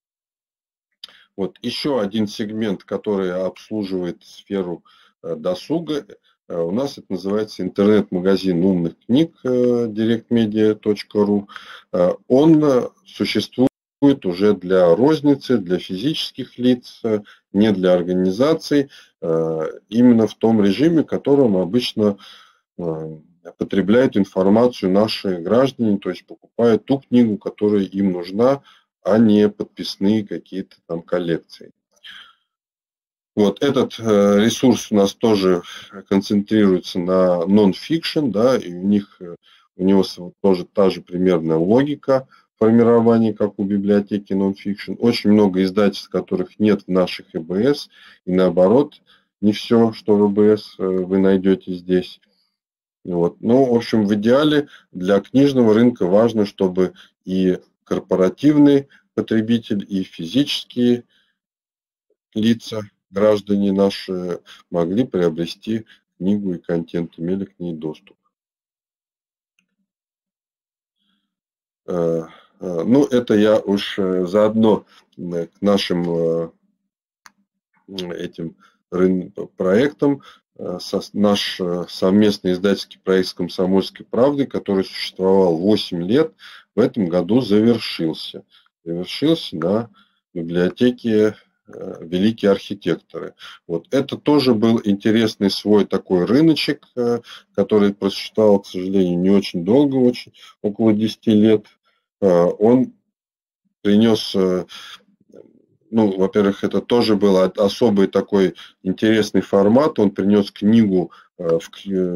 Вот еще один сегмент, который обслуживает сферу досуга, у нас это называется интернет-магазин умных книг directmedia.ru. Он существует уже для розницы, для физических лиц, не для организаций, именно в том режиме, в котором обычно потребляют информацию наши граждане, то есть покупают ту книгу, которая им нужна, а не подписные какие-то там коллекции. Вот этот ресурс у нас тоже концентрируется на non-fiction, да, и у него тоже та же примерная логика формирования, как у библиотеки non-fiction. Очень много издательств, которых нет в наших ЭБС, и наоборот, не все, что в ЭБС, вы найдете здесь. Вот. Ну, в общем, в идеале для книжного рынка важно, чтобы и корпоративный потребитель, и физические лица, граждане наши, могли приобрести книгу и контент, имели к ней доступ. Ну, это я уж заодно к нашим этим проектам. Наш совместный издательский проект с «Комсомольской правдой», который существовал 8 лет, в этом году завершился. Завершился на библиотеке «Великие архитекторы». Вот. Это тоже был интересный свой такой рыночек, который просуществовал, к сожалению, не очень долго, около 10 лет. Он принес, ну, во-первых, это тоже был особый такой интересный формат. Он принес книгу в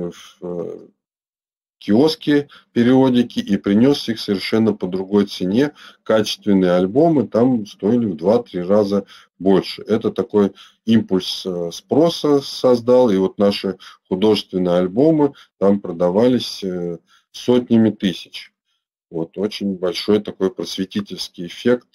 киоске, периодики, и принес их совершенно по другой цене. Качественные альбомы там стоили в 2-3 раза больше. Это такой импульс спроса создал, и вот наши художественные альбомы там продавались сотнями тысяч. Вот очень большой такой просветительский эффект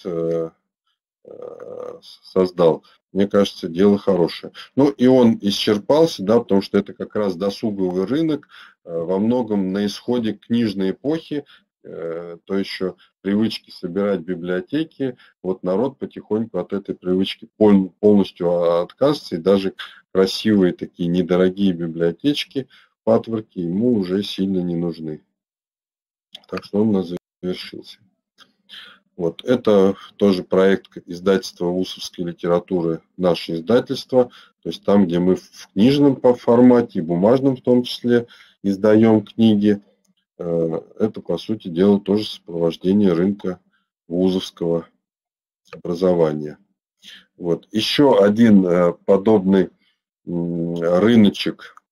создал. Мне кажется, дело хорошее. Ну и он исчерпался, да, потому что это как раз досуговый рынок, во многом на исходе книжной эпохи, то еще привычки собирать библиотеки. Вот народ потихоньку от этой привычки полностью отказывается, и даже красивые такие недорогие библиотечки, патворки ему уже сильно не нужны. Так что он у нас завершился. Вот. Это тоже проект издательства вузовской литературы «Наше издательство». То есть там, где мы в книжном формате, и бумажном в том числе, издаем книги. Это, по сути дела, тоже сопровождение рынка вузовского образования. Вот. Еще один подобный рыночек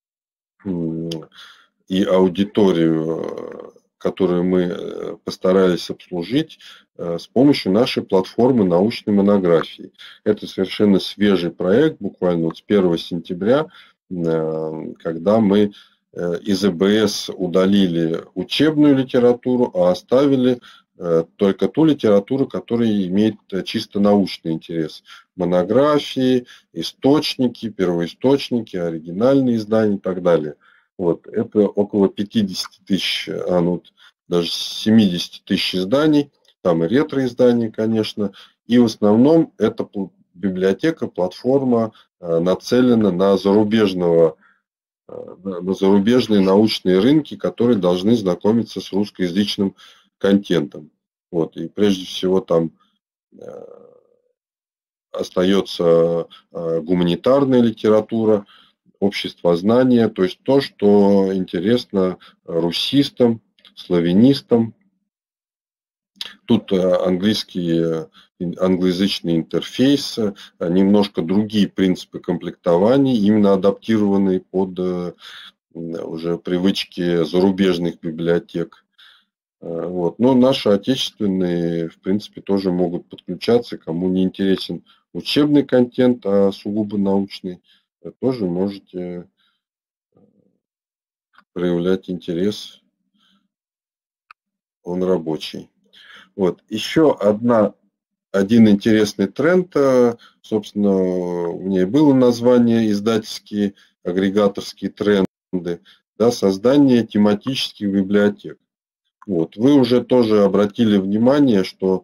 и аудиторию, которую мы постарались обслужить с помощью нашей платформы научной монографии. Это совершенно свежий проект, буквально вот с 1 сентября, когда мы из ЭБС удалили учебную литературу, а оставили только ту литературу, которая имеет чисто научный интерес. Монографии, источники, первоисточники, оригинальные издания и так далее. Вот, это около 50 тысяч, даже 70 тысяч изданий, там и ретро-издания, конечно, и в основном эта библиотека, платформа нацелена на зарубежные научные рынки, которые должны знакомиться с русскоязычным контентом. Вот, и прежде всего там остается гуманитарная литература, обществознание, то есть то, что интересно русистам, славянистам. Тут англоязычный интерфейс, немножко другие принципы комплектования, именно адаптированные под уже привычки зарубежных библиотек. Вот. Но наши отечественные, в принципе, тоже могут подключаться. Кому не интересен учебный контент, а сугубо научный, тоже можете проявлять интерес. Он рабочий. Вот. Еще один интересный тренд, собственно, у меня и было название издательские, агрегаторские тренды, да, создание тематических библиотек. Вот. Вы уже тоже обратили внимание, что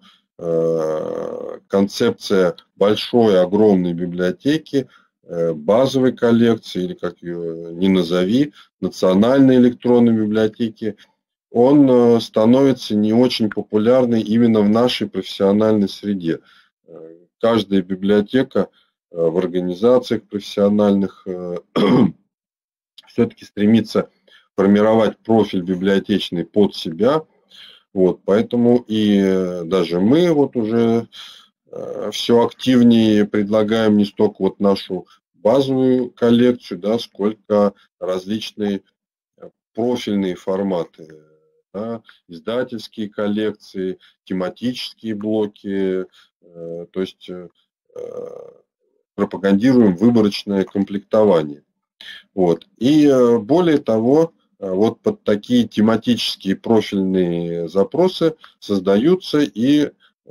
концепция большой, огромной библиотеки, базовой коллекции, или как ее ни назови, национальной электронной библиотеки, он становится не очень популярный именно в нашей профессиональной среде. Каждая библиотека в организациях профессиональных все-таки стремится формировать профиль библиотечный под себя. Вот, поэтому и даже мы вот уже все активнее предлагаем не столько вот нашу базовую коллекцию, да, сколько различные профильные форматы, да, издательские коллекции, тематические блоки, то есть пропагандируем выборочное комплектование. Вот. И более того, вот под такие тематические профильные запросы создаются и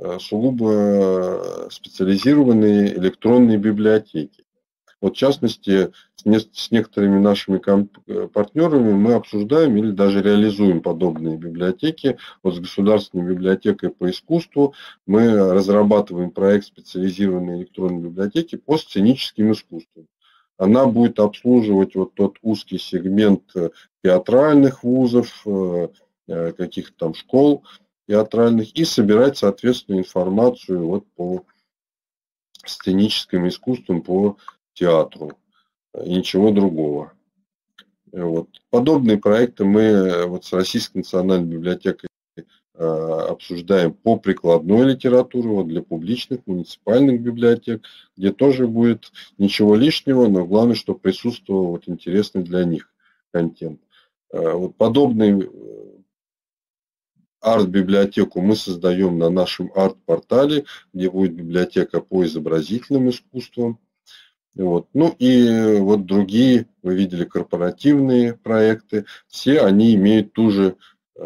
сугубо специализированные электронные библиотеки. Вот в частности, с некоторыми нашими партнерами мы обсуждаем или даже реализуем подобные библиотеки. Вот с Государственной библиотекой по искусству мы разрабатываем проект специализированной электронной библиотеки по сценическим искусствам. Она будет обслуживать вот тот узкий сегмент театральных вузов, каких-то там школ театральных и собирать, соответственно, информацию вот по сценическим искусствам, по театру и ничего другого. Вот. Подобные проекты мы вот с Российской национальной библиотекой обсуждаем по прикладной литературе, вот для публичных, муниципальных библиотек, где тоже будет ничего лишнего, но главное, чтобы присутствовал вот интересный для них контент. Вот подобный арт-библиотеку мы создаем на нашем арт-портале, где будет библиотека по изобразительным искусствам. Вот. Ну и вот другие, вы видели, корпоративные проекты, все они имеют ту же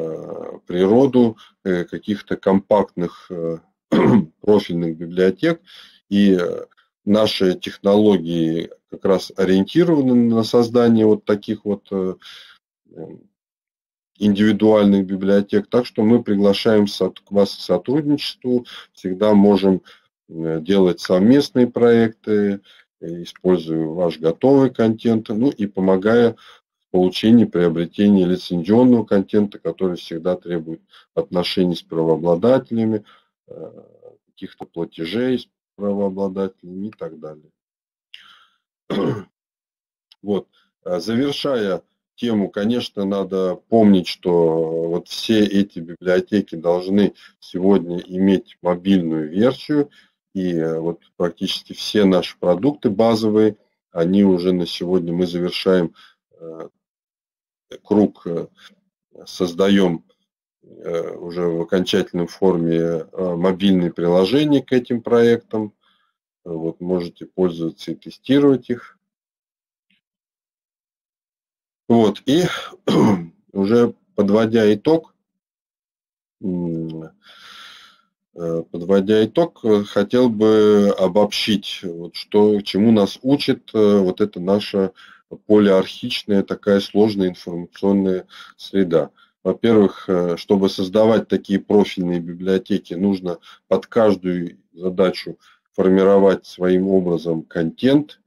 природу каких-то компактных профильных библиотек, и наши технологии как раз ориентированы на создание вот таких вот индивидуальных библиотек, так что мы приглашаем вас к сотрудничеству, всегда можем делать совместные проекты, используя ваш готовый контент, ну и помогая в получении, приобретении лицензионного контента, который всегда требует отношений с правообладателями, каких-то платежей с правообладателями и так далее. Вот. Завершая тему, конечно, надо помнить, что вот все эти библиотеки должны сегодня иметь мобильную версию, и вот практически все наши продукты базовые, они уже на сегодня, мы завершаем круг, создаем уже в окончательной форме мобильные приложения к этим проектам. Вот можете пользоваться и тестировать их. Вот, и уже подводя итог, хотел бы обобщить, вот что, чему нас учит вот эта наша полиархичная, такая сложная информационная среда. Во-первых, чтобы создавать такие профильные библиотеки, нужно под каждую задачу формировать своим образом контент,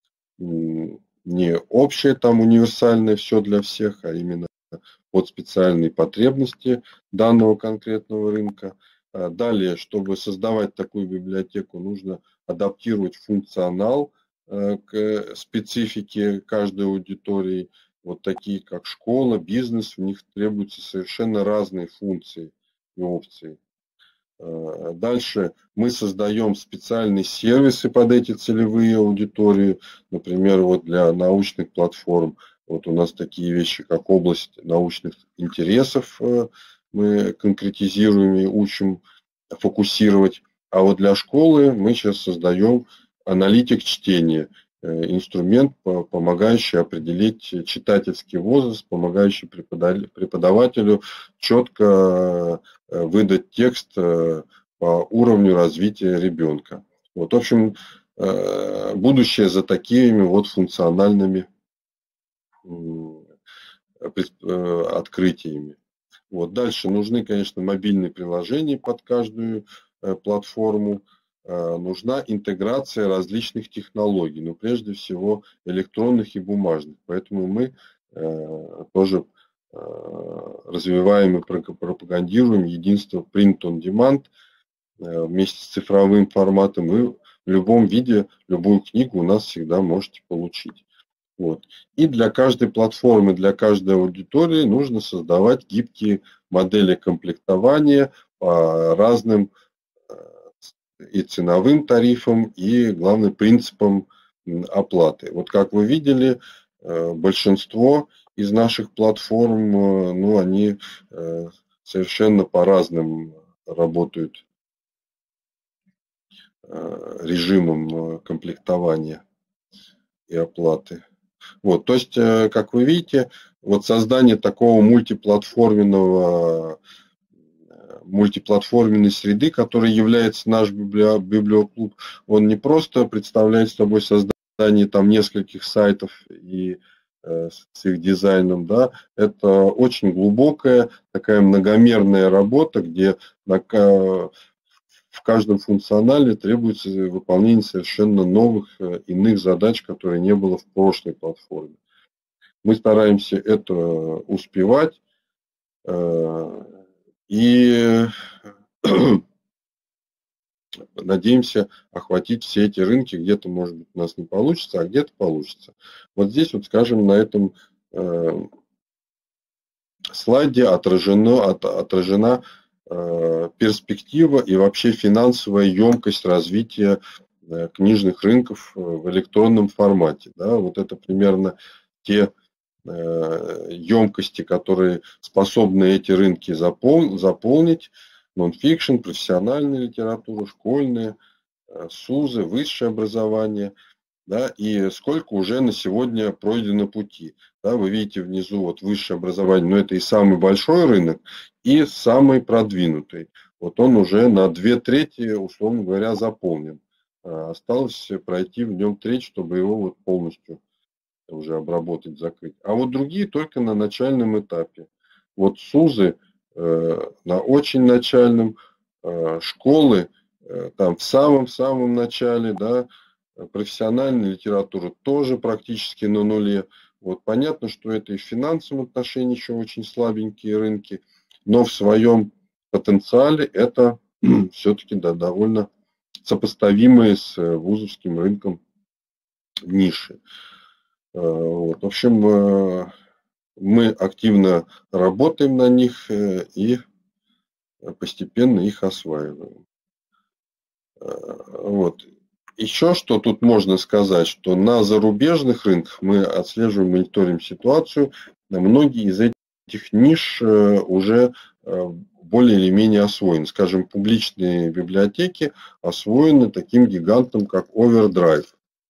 не общее там универсальное все для всех, а именно под специальные потребности данного конкретного рынка. Далее, чтобы создавать такую библиотеку, нужно адаптировать функционал к специфике каждой аудитории. Вот такие как школа, бизнес, в них требуются совершенно разные функции и опции. Дальше мы создаем специальные сервисы под эти целевые аудитории, например, вот для научных платформ. Вот у нас такие вещи, как область научных интересов, мы конкретизируем и учим фокусировать. А вот для школы мы сейчас создаем аналитик чтения, инструмент, помогающий определить читательский возраст, помогающий преподавателю четко выдать текст по уровню развития ребенка. Вот, в общем, будущее за такими вот функциональными открытиями. Вот. Дальше нужны, конечно, мобильные приложения под каждую платформу. Нужна интеграция различных технологий, но прежде всего электронных и бумажных. Поэтому мы тоже развиваем и пропагандируем единство Print on Demand вместе с цифровым форматом. Вы в любом виде, любую книгу у нас всегда можете получить. Вот. И для каждой платформы, для каждой аудитории нужно создавать гибкие модели комплектования по разным и ценовым тарифам, и, главное, принципам оплаты. Вот как вы видели, большинство из наших платформ, ну, они совершенно по разным работают режимам комплектования и оплаты. Вот, то есть, как вы видите, вот создание такого мультиплатформенной среды, которой является наш библиоклуб, он не просто представляет собой создание там нескольких сайтов и с их дизайном, да, это очень глубокая такая многомерная работа, где в каждом функционале требуется выполнение совершенно новых, иных задач, которые не было в прошлой платформе. Мы стараемся это успевать и надеемся охватить все эти рынки. Где-то, может быть, у нас не получится, а где-то получится. Вот здесь, вот, скажем, на этом слайде отражена перспектива и вообще финансовая емкость развития книжных рынков в электронном формате. Да, вот это примерно те емкости, которые способны эти рынки заполнить. Нон-фикшн, профессиональная литература, школьная, СУЗы, высшее образование. Да, и сколько уже на сегодня пройдено пути. Да, вы видите внизу вот высшее образование, но это и самый большой рынок, и самый продвинутый. Вот он уже на 2/3, условно говоря, заполнен. Осталось пройти в нем треть, чтобы его вот полностью уже обработать, закрыть. А вот другие только на начальном этапе. Вот СУЗы на очень начальном, школы там в самом-самом начале, да, профессиональная литература тоже практически на нуле. Вот понятно, что это и в финансовом отношении еще очень слабенькие рынки, но в своем потенциале это все-таки да, довольно сопоставимые с вузовским рынком ниши. Вот. В общем, мы активно работаем на них и постепенно их осваиваем. Вот. Еще что тут можно сказать, что на зарубежных рынках мы отслеживаем, мониторим ситуацию. Многие из этих ниш уже более или менее освоены. Скажем, публичные библиотеки освоены таким гигантом, как Overdrive.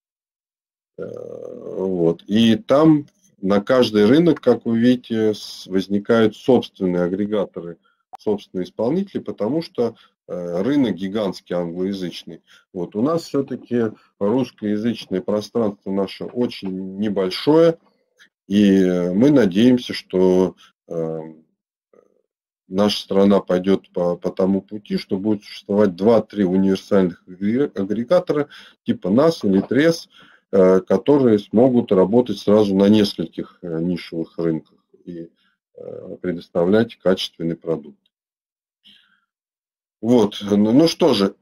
Вот. И там на каждый рынок, как вы видите, возникают собственные агрегаторы, собственные исполнители, потому что рынок гигантский англоязычный. Вот. У нас все-таки русскоязычное пространство наше очень небольшое, и мы надеемся, что наша страна пойдет по тому пути, что будет существовать 2-3 универсальных агрегатора типа нас или ТРЕС, которые смогут работать сразу на нескольких нишевых рынках и предоставлять качественный продукт. Вот, ну что же,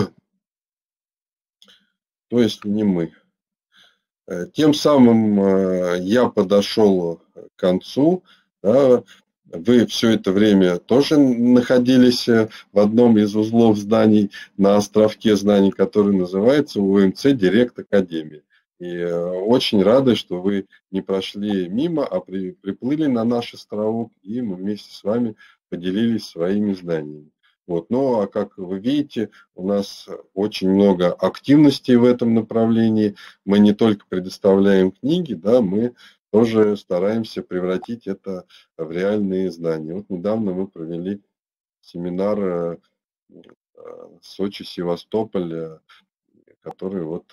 то есть не мы. Тем самым я подошел к концу. Да. Вы все это время тоже находились в одном из узлов зданий на островке знаний, который называется УМЦ Директ Академия. И очень рады, что вы не прошли мимо, а приплыли на наш островок, и мы вместе с вами поделились своими знаниями. Вот. Ну, а как вы видите, у нас очень много активностей в этом направлении. Мы не только предоставляем книги, да, мы тоже стараемся превратить это в реальные знания. Вот недавно мы провели семинар Сочи-Севастополь, который вот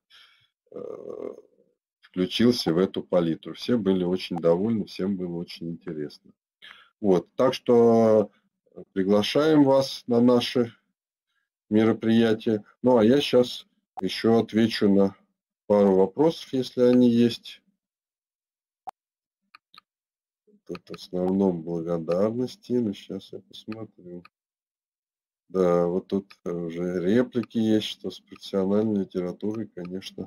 включился в эту палитру. Все были очень довольны, всем было очень интересно. Вот, так что приглашаем вас на наши мероприятия. Ну, а я сейчас еще отвечу на пару вопросов, если они есть. Тут в основном благодарности, но сейчас я посмотрю. Да, вот тут уже реплики есть, что с профессиональной литературой, конечно.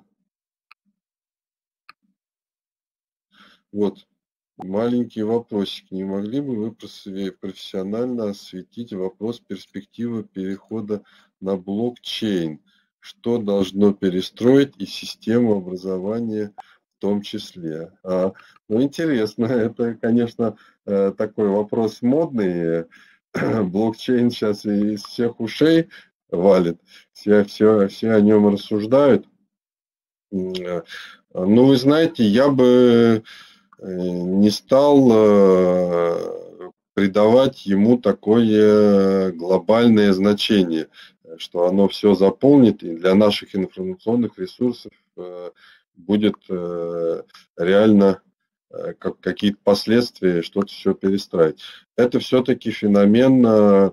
Вот, маленький вопросик. Не могли бы вы профессионально осветить вопрос перспективы перехода на блокчейн? Что должно перестроить и систему образования в том числе? Ну, интересно, это, конечно, такой вопрос модный. Блокчейн сейчас из всех ушей валит, все о нем рассуждают. Ну, вы знаете, я бы не стал придавать ему такое глобальное значение, что оно все заполнит и для наших информационных ресурсов будет реально какие-то последствия, что-то все перестраивать. Это все-таки феномен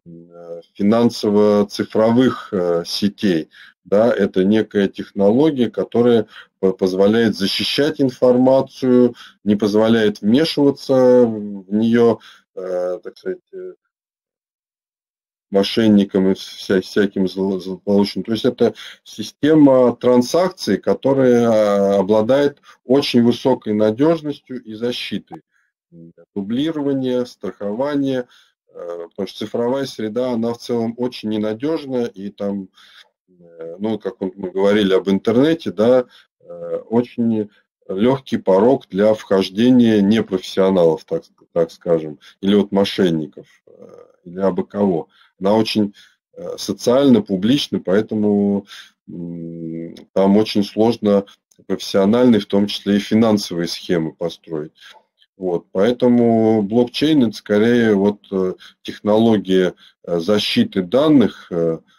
финансово-цифровых сетей. Да, это некая технология, которая позволяет защищать информацию, не позволяет вмешиваться в нее, так сказать, мошенникам и всяким злополучным. То есть это система транзакций, которая обладает очень высокой надежностью и защитой. Дублирование, страхование, потому что цифровая среда, она в целом очень ненадежная, и там, ну, как мы говорили об интернете, да, очень легкий порог для вхождения непрофессионалов, так скажем, или вот мошенников, или абы кого. Она очень социально, публична, поэтому там очень сложно профессиональные, в том числе и финансовые схемы построить. Вот, поэтому блокчейн это скорее вот технология защиты данных,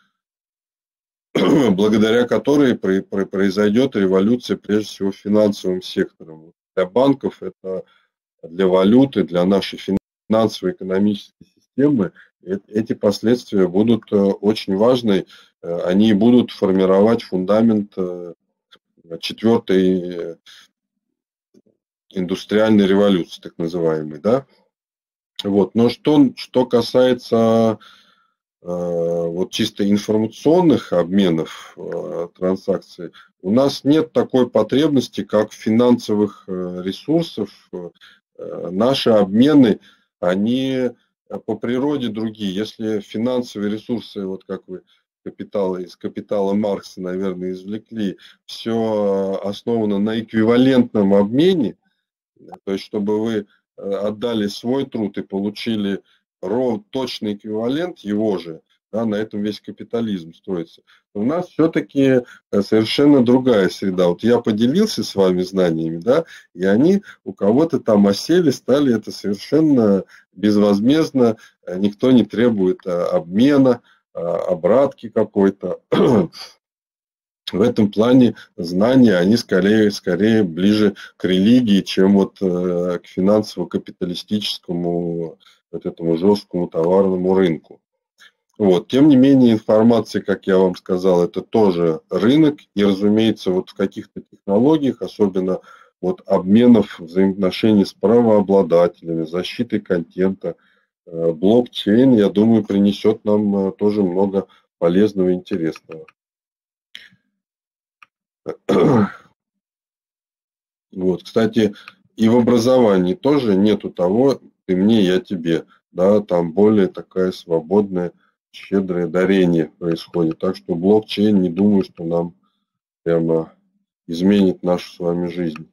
благодаря которой произойдет революция прежде всего финансовым сектором. Для банков, это для валюты, для нашей финансово-экономической системы эти последствия будут очень важны. Они будут формировать фундамент четвертой индустриальной революции, так называемой, да. Вот. Но что касается вот чисто информационных обменов транзакций, у нас нет такой потребности, как финансовых ресурсов. Наши обмены, они по природе другие. Если финансовые ресурсы, вот как вы из капитала Маркса, наверное, извлекли, все основано на эквивалентном обмене, то есть чтобы вы отдали свой труд и получили точный эквивалент его же, да, на этом весь капитализм строится. У нас все-таки совершенно другая среда. Вот я поделился с вами знаниями, да, и они у кого-то там осели, стали это совершенно безвозмездно, никто не требует обмена, обратки какой-то. В этом плане знания, они скорее ближе к религии, чем вот к финансово-капиталистическому, вот этому жесткому товарному рынку. Вот. Тем не менее, информация, как я вам сказал, это тоже рынок. И, разумеется, вот в каких-то технологиях, особенно вот обменов взаимоотношений с правообладателями, защитой контента, блокчейн, я думаю, принесет нам тоже много полезного и интересного. Вот, кстати, и в образовании тоже нету того «ты мне, я тебе». Да, там более такая свободная, щедрое дарение происходит. Так что блокчейн, не думаю, что нам прямо изменит нашу с вами жизнь.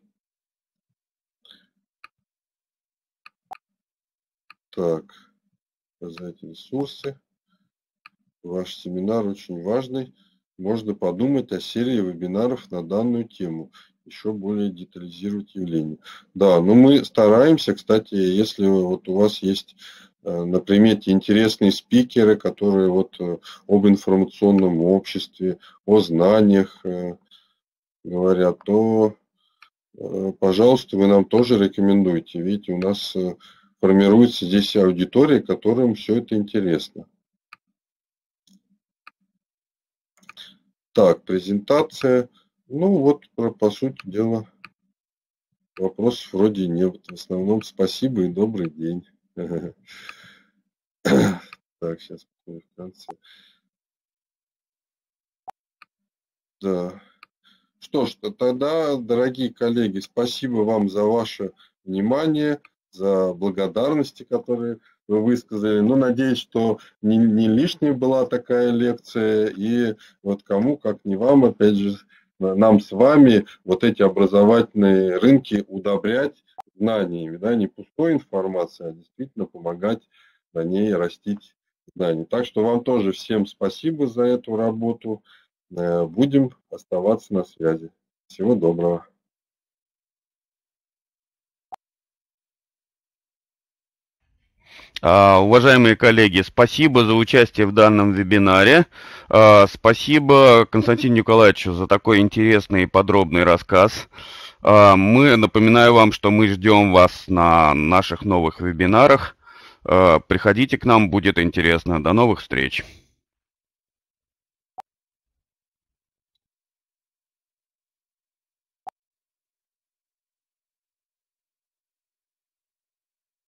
Так, показать ресурсы. Ваш семинар очень важный. Можно подумать о серии вебинаров на данную тему. Еще более детализировать явление. Да, но мы стараемся, кстати, если вот у вас есть на примете интересные спикеры, которые вот об информационном обществе, о знаниях говорят, то, пожалуйста, вы нам тоже рекомендуйте. Видите, у нас формируется здесь аудитория, которым все это интересно. Так, презентация. Ну вот, по сути дела, вопросов вроде нет. В основном спасибо и добрый день. Так, сейчас в конце. Да. Что ж, тогда, дорогие коллеги, спасибо вам за ваше внимание, за благодарности, которые вы высказали. Ну, надеюсь, что не лишняя была такая лекция. И вот кому, как не вам, опять же, нам с вами вот эти образовательные рынки удобрять знаниями, да, не пустой информацией, а действительно помогать на ней растить знания. Так что вам тоже всем спасибо за эту работу. Будем оставаться на связи. Всего доброго. Уважаемые коллеги, спасибо за участие в данном вебинаре. Спасибо Константину Николаевичу за такой интересный и подробный рассказ. Напоминаю вам, что мы ждем вас на наших новых вебинарах. Приходите к нам, будет интересно. До новых встреч.